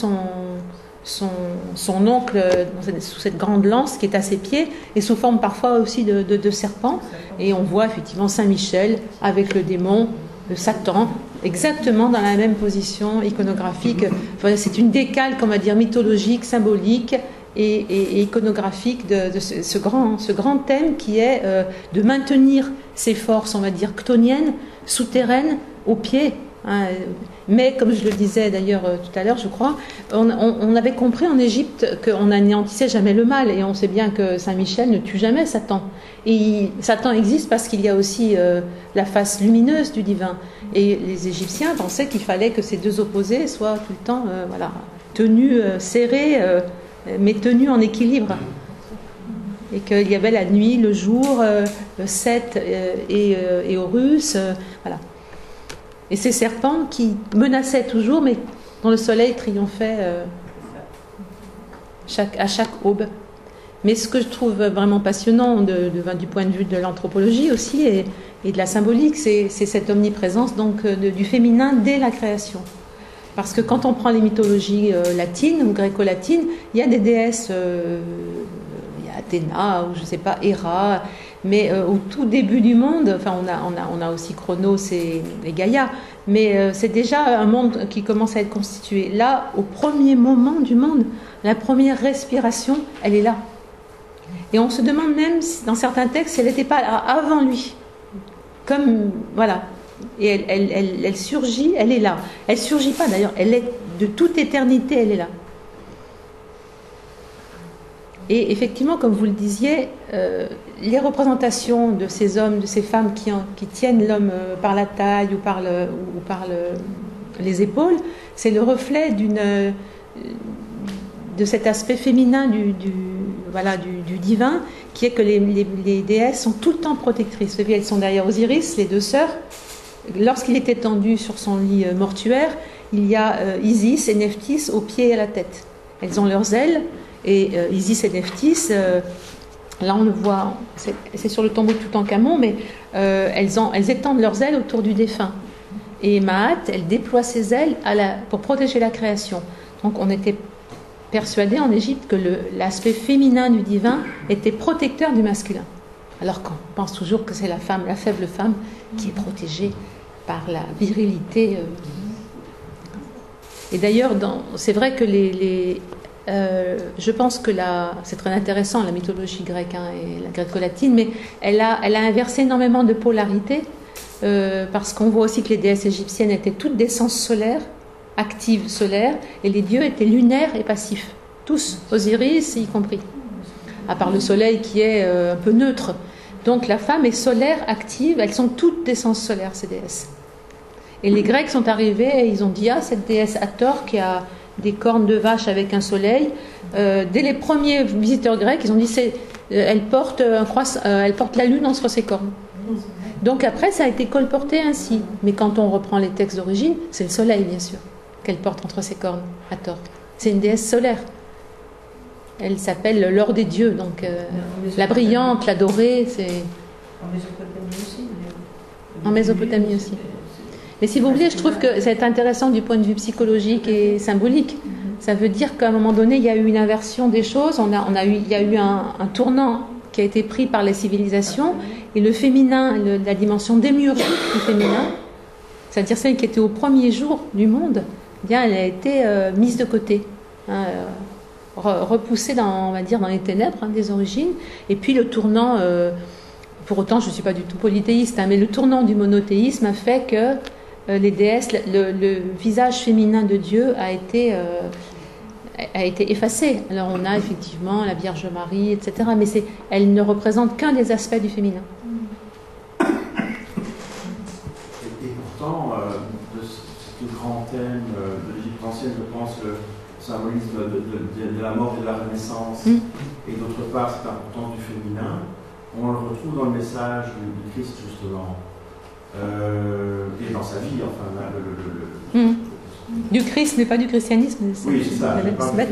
son oncle sous cette grande lance qui est à ses pieds et sous forme parfois aussi de serpent. Et on voit effectivement Saint Michel avec le démon, le Satan, exactement dans la même position iconographique. Enfin, c'est une décalque, on va dire, mythologique, symbolique et iconographique de ce grand thème qui est de maintenir ces forces, on va dire, chtoniennes, souterraines, au pied. Mais comme je le disais d'ailleurs tout à l'heure, je crois, on avait compris en Égypte qu'on n'anéantissait jamais le mal, et on sait bien que Saint Michel ne tue jamais Satan. Et Satan existe parce qu'il y a aussi la face lumineuse du divin. Et les Égyptiens pensaient qu'il fallait que ces deux opposés soient tout le temps tenus serrés, mais tenus en équilibre. Et qu'il y avait la nuit, le jour, Seth et Horus, voilà. Et ces serpents qui menaçaient toujours, mais dont le soleil triomphait à chaque aube. Mais ce que je trouve vraiment passionnant du point de vue de l'anthropologie aussi et de la symbolique, c'est cette omniprésence donc, du féminin dès la création. Parce que quand on prend les mythologies latines ou gréco-latines, il y a des déesses, il y a Athéna ou je ne sais pas, Héra, mais au tout début du monde, enfin on a aussi Chronos et Gaïa, mais c'est déjà un monde qui commence à être constitué. Là, au premier moment du monde, la première respiration, elle est là. Et on se demande même, si, dans certains textes, si elle n'était pas là avant lui. Comme, voilà. Et elle surgit, elle est là. Elle ne surgit pas d'ailleurs, elle est de toute éternité, elle est là. Et effectivement, comme vous le disiez, les représentations de ces hommes, de ces femmes qui tiennent l'homme par la taille ou par les épaules, c'est le reflet de cet aspect féminin du divin, qui est que les déesses sont tout le temps protectrices. Vous voyez, elles sont derrière Osiris, les deux sœurs. Lorsqu'il est étendu sur son lit mortuaire, il y a Isis et Nephthys aux pieds et à la tête. Elles ont leurs ailes, et Isis et Nephthys, là on le voit, c'est sur le tombeau de Toutankhamon, mais elles étendent leurs ailes autour du défunt. Et Maat, elle déploie ses ailes pour protéger la création. Donc on était persuadé en Égypte que l'aspect féminin du divin était protecteur du masculin. Alors qu'on pense toujours que c'est la femme, la faible femme, qui est protégée par la virilité. Et d'ailleurs, c'est vrai que je pense que c'est très intéressant la mythologie grecque et la gréco-latine, mais elle a inversé énormément de polarité, parce qu'on voit aussi que les déesses égyptiennes étaient toutes d'essence solaire, active solaire, et les dieux étaient lunaires et passifs, tous, Osiris y compris, à part le soleil qui est un peu neutre. Donc la femme est solaire, active, elles sont toutes d'essence solaire, ces déesses. Et les Grecs sont arrivés et ils ont dit, cette déesse Hathor qui a des cornes de vache avec un soleil, dès les premiers visiteurs grecs, ils ont dit, elle porte la lune entre ses cornes. Donc après, ça a été colporté ainsi. Mais quand on reprend les textes d'origine, c'est le soleil, bien sûr, qu'elle porte entre ses cornes, Hathor. C'est une déesse solaire. Elle s'appelle l'or des dieux, donc la brillante, la dorée, c'est... En Mésopotamie aussi. En Mésopotamie aussi. Mais si vous voulez, je trouve que c'est intéressant du point de vue psychologique et symbolique. Ça veut dire qu'à un moment donné, il y a eu une inversion des choses. Il y a eu un tournant qui a été pris par les civilisations, et le féminin, la dimension démiurgique du féminin c'est-à-dire celle qui était au premier jour du monde, eh bien, elle a été mise de côté, hein, repoussée dans, on va dire, dans les ténèbres, hein, des origines. Et puis le tournant, pour autant je ne suis pas du tout polythéiste, hein, mais le tournant du monothéisme a fait que les déesses, le visage féminin de Dieu a été effacé. Alors on a effectivement la Vierge Marie, etc., mais elle ne représente qu'un des aspects du féminin. Et pourtant, de ce grand thème de l'Égypte ancienne, je pense, le symbolisme de la mort et de la renaissance, et d'autre part cette importance du féminin, on le retrouve dans le message du Christ, justement, et dans sa vie, enfin, du Christ, mais pas du christianisme. Oui, c'est ça. Et donc,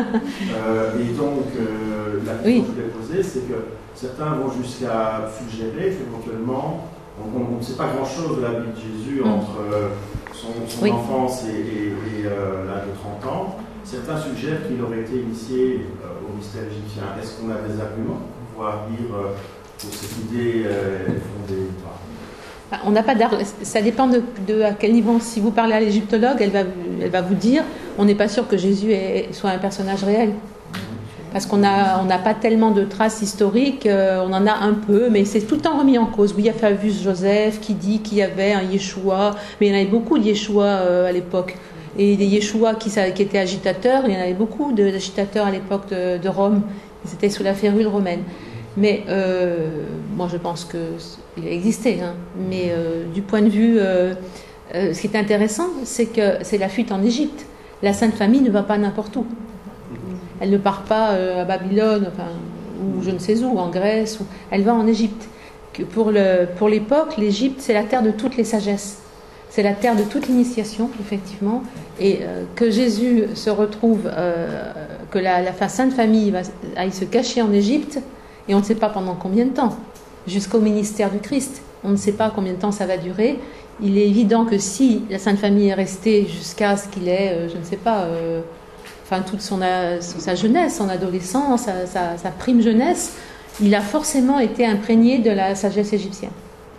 la question que je voulais poser, c'est que certains vont jusqu'à suggérer qu'éventuellement, on ne sait pas grand-chose de la vie de Jésus entre son enfance et l'âge de 30 ans. Certains suggèrent qu'il aurait été initié au mystère égyptien. Est-ce qu'on a des arguments pour pouvoir dire que cette idée est fondée ou pas? On n'a pas ça dépend de à quel niveau. Si vous parlez à l'égyptologue, elle va vous dire on n'est pas sûr que Jésus soit un personnage réel. Parce qu'on n'a pas tellement de traces historiques, on en a un peu, mais c'est tout le temps remis en cause. Oui, il y a Flavius Joseph qui dit qu'il y avait un Yeshua, mais il y en avait beaucoup de Yeshua à l'époque. Et des Yeshua qui étaient agitateurs, il y en avait beaucoup d'agitateurs à l'époque de Rome, c'était sous la férule romaine. Mais moi je pense qu'il a existé, hein. Mais du point de vue, ce qui est intéressant, c'est que c'est la fuite en Égypte. La Sainte Famille ne va pas n'importe où. Elle ne part pas à Babylone, enfin, ou je ne sais où, en Grèce, elle va en Égypte. Pour l'époque, l'Égypte, c'est la terre de toutes les sagesses. C'est la terre de toute l'initiation, effectivement. Et que Jésus se retrouve, que la Sainte Famille aille se cacher en Égypte, et on ne sait pas pendant combien de temps, jusqu'au ministère du Christ. On ne sait pas combien de temps ça va durer. Il est évident que si la Sainte Famille est restée jusqu'à ce qu'il ait, je ne sais pas, toute sa jeunesse, son adolescence, sa prime jeunesse, il a forcément été imprégné de la sagesse égyptienne.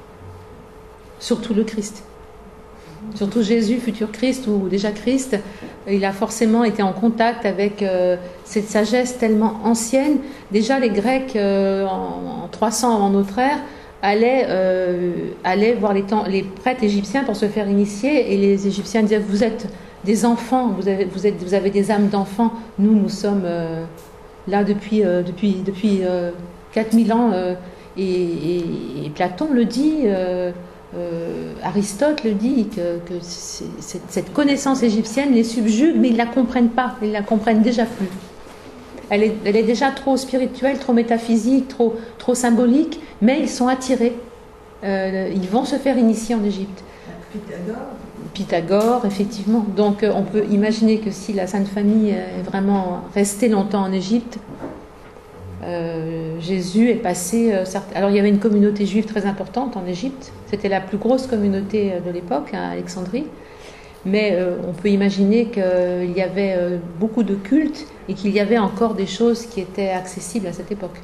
Surtout le Christ. Surtout Jésus, futur Christ ou déjà Christ, il a forcément été en contact avec cette sagesse tellement ancienne. Déjà les Grecs, en 300 avant notre ère, allaient voir les prêtres égyptiens pour se faire initier, et les Égyptiens disaient vous êtes des enfants, vous avez des âmes d'enfants, nous sommes là depuis 4000 ans, et Platon le dit, Aristote le dit, que cette connaissance égyptienne les subjugue, mais ils ne la comprennent pas, ils la comprennent déjà plus. Elle est déjà trop spirituelle, trop métaphysique, trop symbolique, mais ils sont attirés. Ils vont se faire initier en Égypte. Pythagore, effectivement. Donc on peut imaginer que si la Sainte Famille est vraiment restée longtemps en Égypte, Jésus est passé... Alors il y avait une communauté juive très importante en Égypte. C'était la plus grosse communauté de l'époque, à Alexandrie. Mais on peut imaginer qu'il y avait beaucoup de cultes et qu'il y avait encore des choses qui étaient accessibles à cette époque.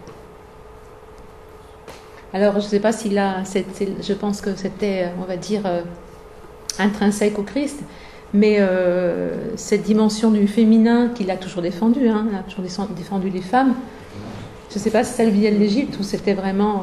Alors je ne sais pas si là, je pense que c'était, on va dire, intrinsèque au Christ, mais cette dimension du féminin qu'il a toujours défendue, hein, il a toujours défendu les femmes. Je ne sais pas si ça lui vient de l'Égypte ou c'était vraiment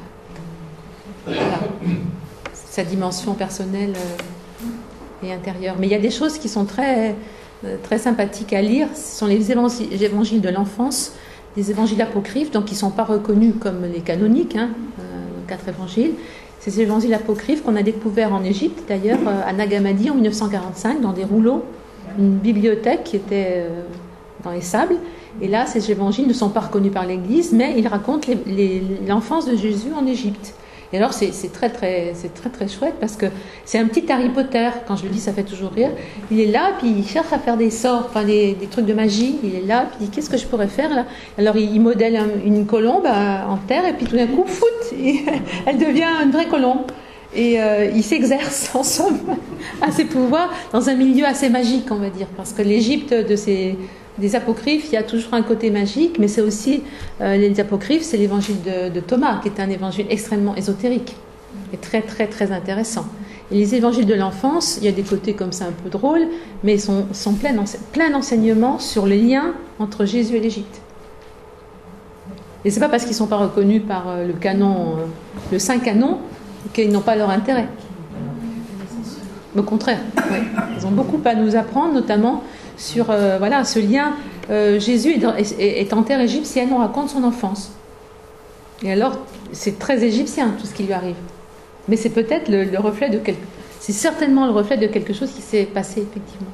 sa dimension personnelle et intérieure. Mais il y a des choses qui sont très, très sympathiques à lire. Ce sont les évangiles de l'enfance, des évangiles apocryphes, donc qui ne sont pas reconnus comme les canoniques, 4 évangiles. Ces évangiles apocryphes qu'on a découverts en Égypte, d'ailleurs, à Nag Hammadi en 1945, dans des rouleaux, une bibliothèque qui était dans les sables. Et là, ces évangiles ne sont pas reconnus par l'Église, mais ils racontent l'enfance de Jésus en Égypte. Et alors, c'est très, très chouette, parce que c'est un petit Harry Potter. Quand je le dis, ça fait toujours rire. Il est là, puis il cherche à faire des sorts, des trucs de magie. Il est là, puis il dit, qu'est-ce que je pourrais faire là? Alors, il modèle une colombe en terre, et puis tout d'un coup, elle devient une vraie colombe. Et il s'exerce, en somme, à ses pouvoirs dans un milieu assez magique, on va dire. Parce que l'Égypte des apocryphes, il y a toujours un côté magique, mais c'est aussi, les apocryphes, c'est l'évangile de Thomas, qui est un évangile extrêmement ésotérique, et très, très, très intéressant. Et les évangiles de l'enfance, il y a des côtés comme ça un peu drôles, mais ils sont pleins d'enseignements sur le lien entre Jésus et l'Égypte. Et c'est pas parce qu'ils ne sont pas reconnus par le canon, le Saint Canon, qu'ils n'ont pas leur intérêt. Au contraire, ouais. Ils ont beaucoup à nous apprendre, notamment sur ce lien. Jésus est en terre égyptienne, on raconte son enfance. Et alors, c'est très égyptien tout ce qui lui arrive. Mais c'est peut-être le reflet de c'est certainement le reflet de quelque chose qui s'est passé effectivement.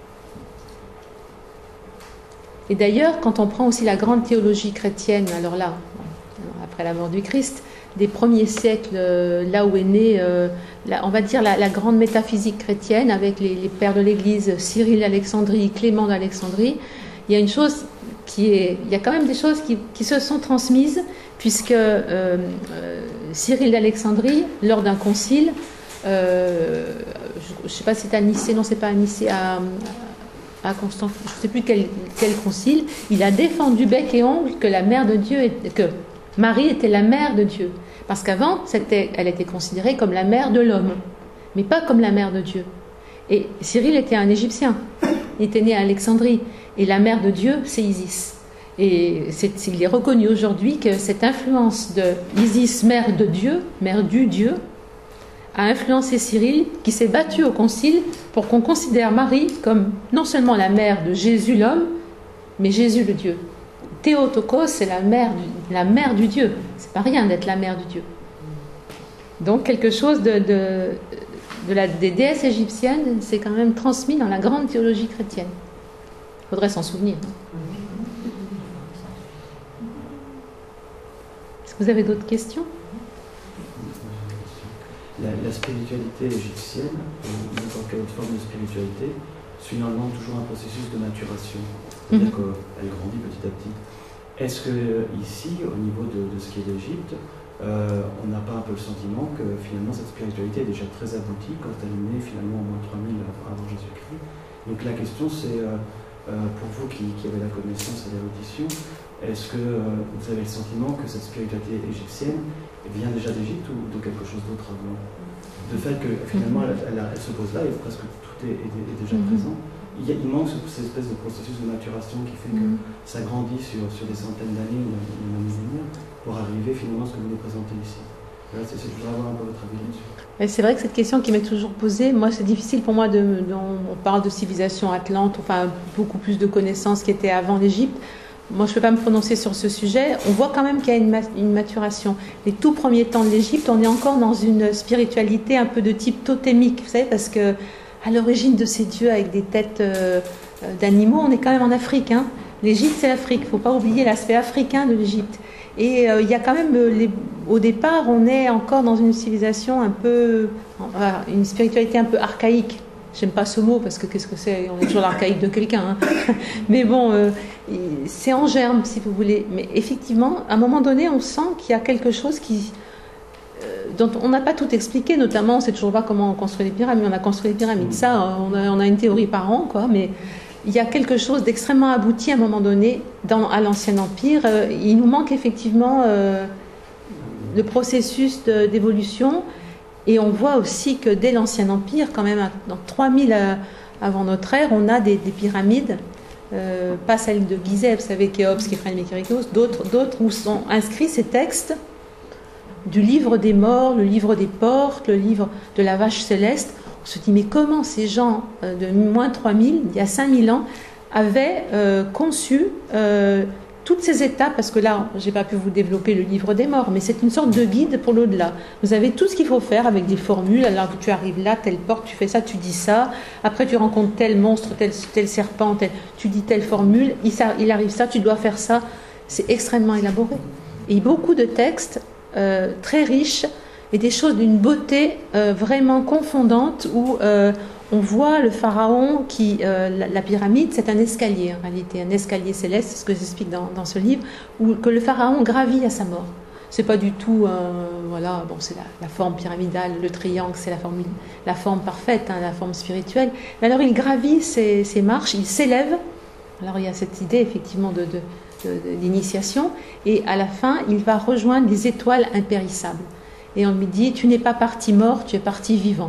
Et d'ailleurs, quand on prend aussi la grande théologie chrétienne, alors là, après la mort du Christ, des premiers siècles, là où est née, on va dire la grande métaphysique chrétienne, avec les pères de l'Église, Cyril d'Alexandrie, Clément d'Alexandrie, il y a une chose il y a quand même des choses qui se sont transmises, puisque Cyril d'Alexandrie, lors d'un concile, je ne sais pas si c'est à Nicée, non, c'est pas à Nicée, à Constance, je ne sais plus quel concile, il a défendu bec et ongle que la mère de Dieu, que Marie était la mère de Dieu. Parce qu'avant, elle était considérée comme la mère de l'homme, mais pas comme la mère de Dieu. Et Cyril était un Égyptien, il était né à Alexandrie, et la mère de Dieu, c'est Isis. Et il est reconnu aujourd'hui que cette influence de Isis, mère de Dieu, mère du Dieu, a influencé Cyril, qui s'est battu au concile pour qu'on considère Marie comme non seulement la mère de Jésus l'homme, mais Jésus le Dieu. Théotokos, c'est la mère du Dieu. C'est pas rien d'être la mère du Dieu. Donc quelque chose des déesses égyptiennes, c'est quand même transmis dans la grande théologie chrétienne. Il faudrait s'en souvenir. Est-ce que vous avez d'autres questions ? La spiritualité égyptienne, ou n'importe quelle autre forme de spiritualité, suit normalement toujours un processus de maturation. C'est-à-dire qu'elle grandit petit à petit. Est-ce que ici, au niveau de ce qui est l'Égypte, on n'a pas un peu le sentiment que finalement cette spiritualité est déjà très aboutie quand elle est née finalement au moins 3000 avant Jésus-Christ? Donc la question c'est, pour vous qui avez la connaissance et l'érudition, est-ce que vous avez le sentiment que cette spiritualité égyptienne vient déjà d'Égypte ou de quelque chose d'autre avant? De fait que finalement elle se pose là et presque tout est déjà présent. Il manque cette espèce de processus de maturation qui fait que ça grandit sur des centaines d'années ou un millénaire pour arriver finalement à ce que vous nous présentez ici. Voilà, je voudrais avoir un peu votre avis là-dessus. C'est vrai que cette question qui m'est toujours posée, moi c'est difficile pour moi on parle de civilisation atlante, enfin beaucoup plus de connaissances qui étaient avant l'Égypte. Moi je ne peux pas me prononcer sur ce sujet. On voit quand même qu'il y a une maturation. Les tout premiers temps de l'Égypte, on est encore dans une spiritualité un peu de type totémique, vous savez, parce que à l'origine de ces dieux avec des têtes d'animaux, on est quand même en Afrique. Hein. L'Égypte, c'est l'Afrique. Il ne faut pas oublier l'aspect africain de l'Égypte. Et il y a quand même, au départ, on est encore dans une civilisation un peu, une spiritualité un peu archaïque. J'aime pas ce mot parce que qu'est-ce que c'est ? On est toujours l'archaïque de quelqu'un. Hein. Mais bon, c'est en germe, si vous voulez. Mais effectivement, à un moment donné, on sent qu'il y a quelque chose dont on n'a pas tout expliqué, notamment on ne sait toujours pas comment on construit les pyramides. On a construit les pyramides, ça, on a une théorie par an, quoi, mais il y a quelque chose d'extrêmement abouti à un moment donné à l'Ancien Empire. Il nous manque effectivement le processus d'évolution, et on voit aussi que dès l'Ancien Empire, quand même, dans 3000 avant notre ère, on a des pyramides, pas celle de Gizeh, vous savez, Khéops, Képhren, Mykérinos, d'autres où sont inscrits ces textes du livre des morts, le livre des portes, le livre de la vache céleste. On se dit, mais comment ces gens de moins 3000, il y a 5000 ans, avaient conçu toutes ces étapes, parce que là, je n'ai pas pu vous développer le livre des morts, mais c'est une sorte de guide pour l'au-delà. Vous avez tout ce qu'il faut faire avec des formules, alors que tu arrives là, telle porte, tu fais ça, tu dis ça, après tu rencontres tel monstre, tel serpent, tu dis telle formule, il arrive ça, tu dois faire ça. C'est extrêmement élaboré. Et beaucoup de textes très riches et des choses d'une beauté vraiment confondante où on voit le pharaon la pyramide, c'est un escalier en réalité, un escalier céleste, c'est ce que j'explique dans ce livre, où que le pharaon gravit à sa mort. C'est pas du tout, c'est la forme pyramidale, le triangle, c'est la forme parfaite, hein, la forme spirituelle. Mais alors il gravit ces marches, il s'élève. Alors il y a cette idée effectivement d'initiation, et à la fin il va rejoindre les étoiles impérissables, et on lui dit, tu n'es pas parti mort, tu es parti vivant.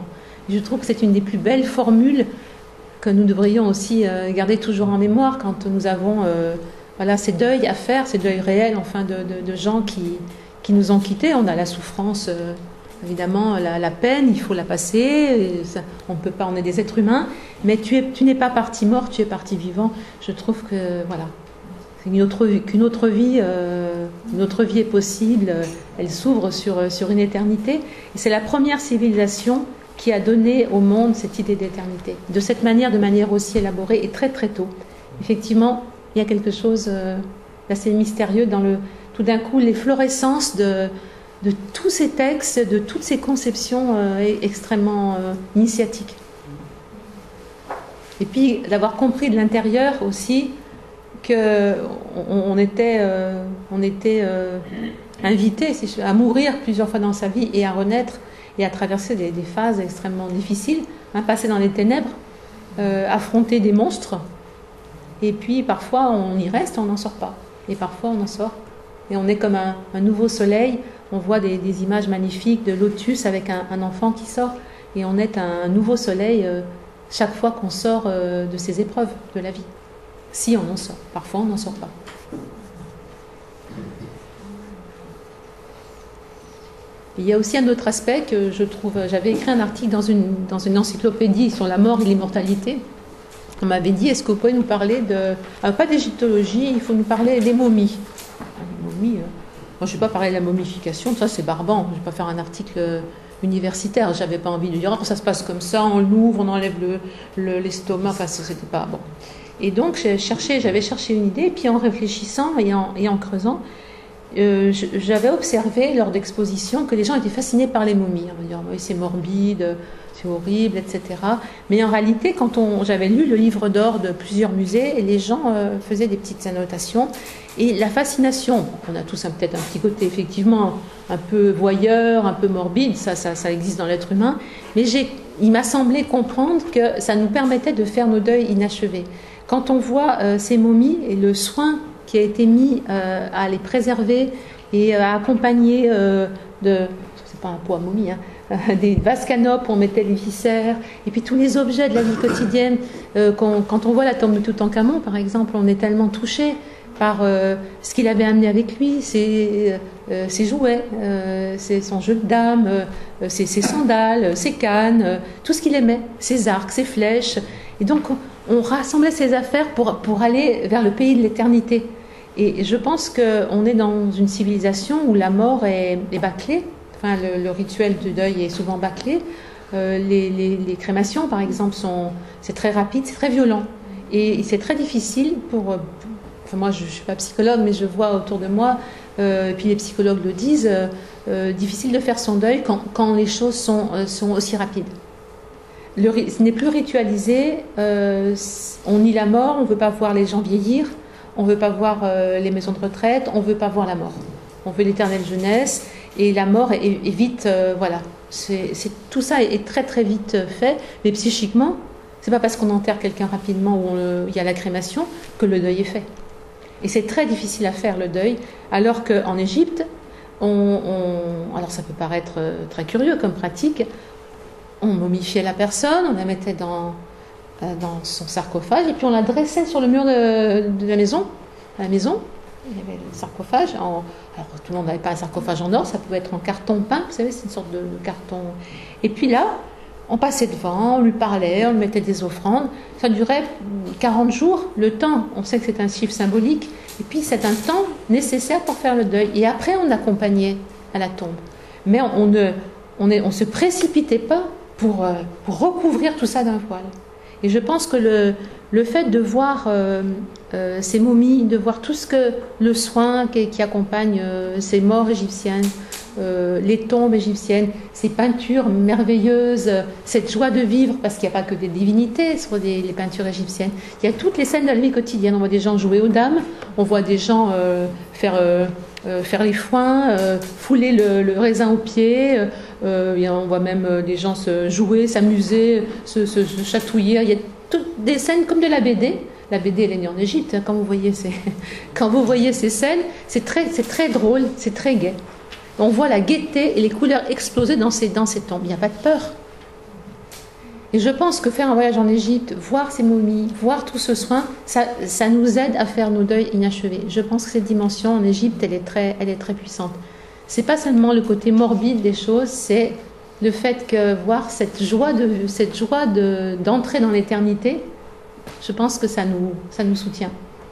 Je trouve que c'est une des plus belles formules que nous devrions aussi garder toujours en mémoire quand nous avons voilà, ces deuils à faire, ces deuils réels, enfin, de gens qui nous ont quittés. On a la souffrance, évidemment, la peine, il faut la passer. On ne peut pas, on est des êtres humains, mais tu n'es pas parti mort, tu es parti vivant. Je trouve que, voilà, qu'une autre vie est possible. Elle s'ouvre sur une éternité. Et c'est la première civilisation qui a donné au monde cette idée d'éternité. De cette manière, de manière aussi élaborée et très très tôt. Effectivement, il y a quelque chose d'assez mystérieux dans tout d'un coup l'efflorescence de tous ces textes, de toutes ces conceptions extrêmement initiatiques. Et puis d'avoir compris de l'intérieur aussi qu'on était invité à mourir plusieurs fois dans sa vie et à renaître et à traverser des phases extrêmement difficiles, passer dans les ténèbres, affronter des monstres, et puis parfois on y reste, on n'en sort pas, et parfois on en sort, et on est comme un nouveau soleil. On voit des images magnifiques de lotus avec un enfant qui sort, et on est un nouveau soleil chaque fois qu'on sort de ces épreuves de la vie, si on en sort. Parfois on n'en sort pas. Il y a aussi un autre aspect que je trouve, j'avais écrit un article dans une encyclopédie sur la mort et l'immortalité. On m'avait dit, est-ce que vous pouvez nous parler pas d'égyptologie, il faut nous parler des momies. Les momies, moi je ne vais pas parler de la momification, ça c'est barbant, je ne vais pas faire un article universitaire, j'avais pas envie de dire, ça se passe comme ça, on l'ouvre, on enlève l'estomac, enfin c'était pas bon. Et donc j'avais cherché une idée, et puis en réfléchissant et en creusant, j'avais observé lors d'expositions que les gens étaient fascinés par les momies. On va dire, oui, c'est morbide, c'est horrible, etc. Mais en réalité, j'avais lu le livre d'or de plusieurs musées, et les gens faisaient des petites annotations. Et la fascination, on a tous peut-être un petit côté effectivement un peu voyeur, un peu morbide, ça existe dans l'être humain, mais il m'a semblé comprendre que ça nous permettait de faire nos deuils inachevés. Quand on voit ces momies et le soin qui a été mis à les préserver et à accompagner c'est pas un pot à momie, des vases canopes, on mettait les viscères, et puis tous les objets de la vie quotidienne. Quand on voit la tombe de Toutankhamon, par exemple, on est tellement touché par ce qu'il avait amené avec lui, ses jouets, son jeu de dames, ses sandales, ses cannes, tout ce qu'il aimait, ses arcs, ses flèches. Et donc on rassemblait ses affaires pour aller vers le pays de l'éternité. Et je pense qu'on est dans une civilisation où la mort est bâclée. Enfin, le rituel du deuil est souvent bâclé. Les crémations, par exemple, c'est très rapide, c'est très violent. Et c'est très difficile enfin, moi, je ne suis pas psychologue, mais je vois autour de moi, et puis les psychologues le disent, difficile de faire son deuil quand les choses sont aussi rapides. Ce n'est plus ritualisé, on nie la mort, on ne veut pas voir les gens vieillir, on ne veut pas voir les maisons de retraite, on ne veut pas voir la mort. On veut l'éternelle jeunesse, et la mort est vite, voilà. Tout ça est très très vite fait, mais psychiquement, c'est pas parce qu'on enterre quelqu'un rapidement ou il y a la crémation que le deuil est fait. Et c'est très difficile à faire le deuil, alors qu'en Égypte, alors ça peut paraître très curieux comme pratique, on momifiait la personne, on la mettait dans son sarcophage, et puis on la dressait sur le mur de la maison. À la maison, il y avait le sarcophage. Alors tout le monde n'avait pas un sarcophage en or, ça pouvait être en carton peint, vous savez, c'est une sorte de carton. Et puis là, on passait devant, on lui parlait, on lui mettait des offrandes. Ça durait 40 jours. Le temps, on sait que c'est un chiffre symbolique. Et puis c'est un temps nécessaire pour faire le deuil. Et après, on accompagnait à la tombe. Mais on ne se précipitait pas pour recouvrir tout ça d'un voile. Et je pense que le fait de voir ces momies, de voir tout ce que le soin qui accompagne ces morts égyptiennes, les tombes égyptiennes, ces peintures merveilleuses, cette joie de vivre, parce qu'il n'y a pas que des divinités sur les peintures égyptiennes. Il y a toutes les scènes de la vie quotidienne. On voit des gens jouer aux dames, on voit des gens faire les foins, fouler le raisin au pied, on voit même des gens se jouer, s'amuser, se chatouiller. Il y a toutes des scènes comme de la BD. La BD, elle est née en Égypte. Quand vous voyez ces scènes, c'est très drôle, c'est très gai. On voit la gaieté et les couleurs exploser dans ces tombes. Il n'y a pas de peur. Et je pense que faire un voyage en Égypte, voir ces momies, voir tout ce soin, ça nous aide à faire nos deuils inachevés. Je pense que cette dimension en Égypte, elle est très puissante. C'est pas seulement le côté morbide des choses, c'est le fait que voir cette joie d'entrer dans l'éternité, je pense que ça nous soutient.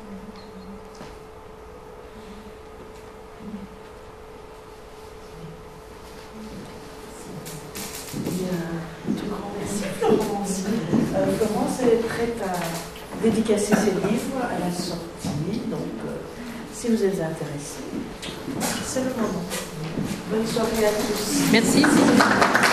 Florence est prête à dédicacer ses livres à la sortie, donc si vous êtes intéressés, c'est le moment. Bonne soirée à tous. Merci.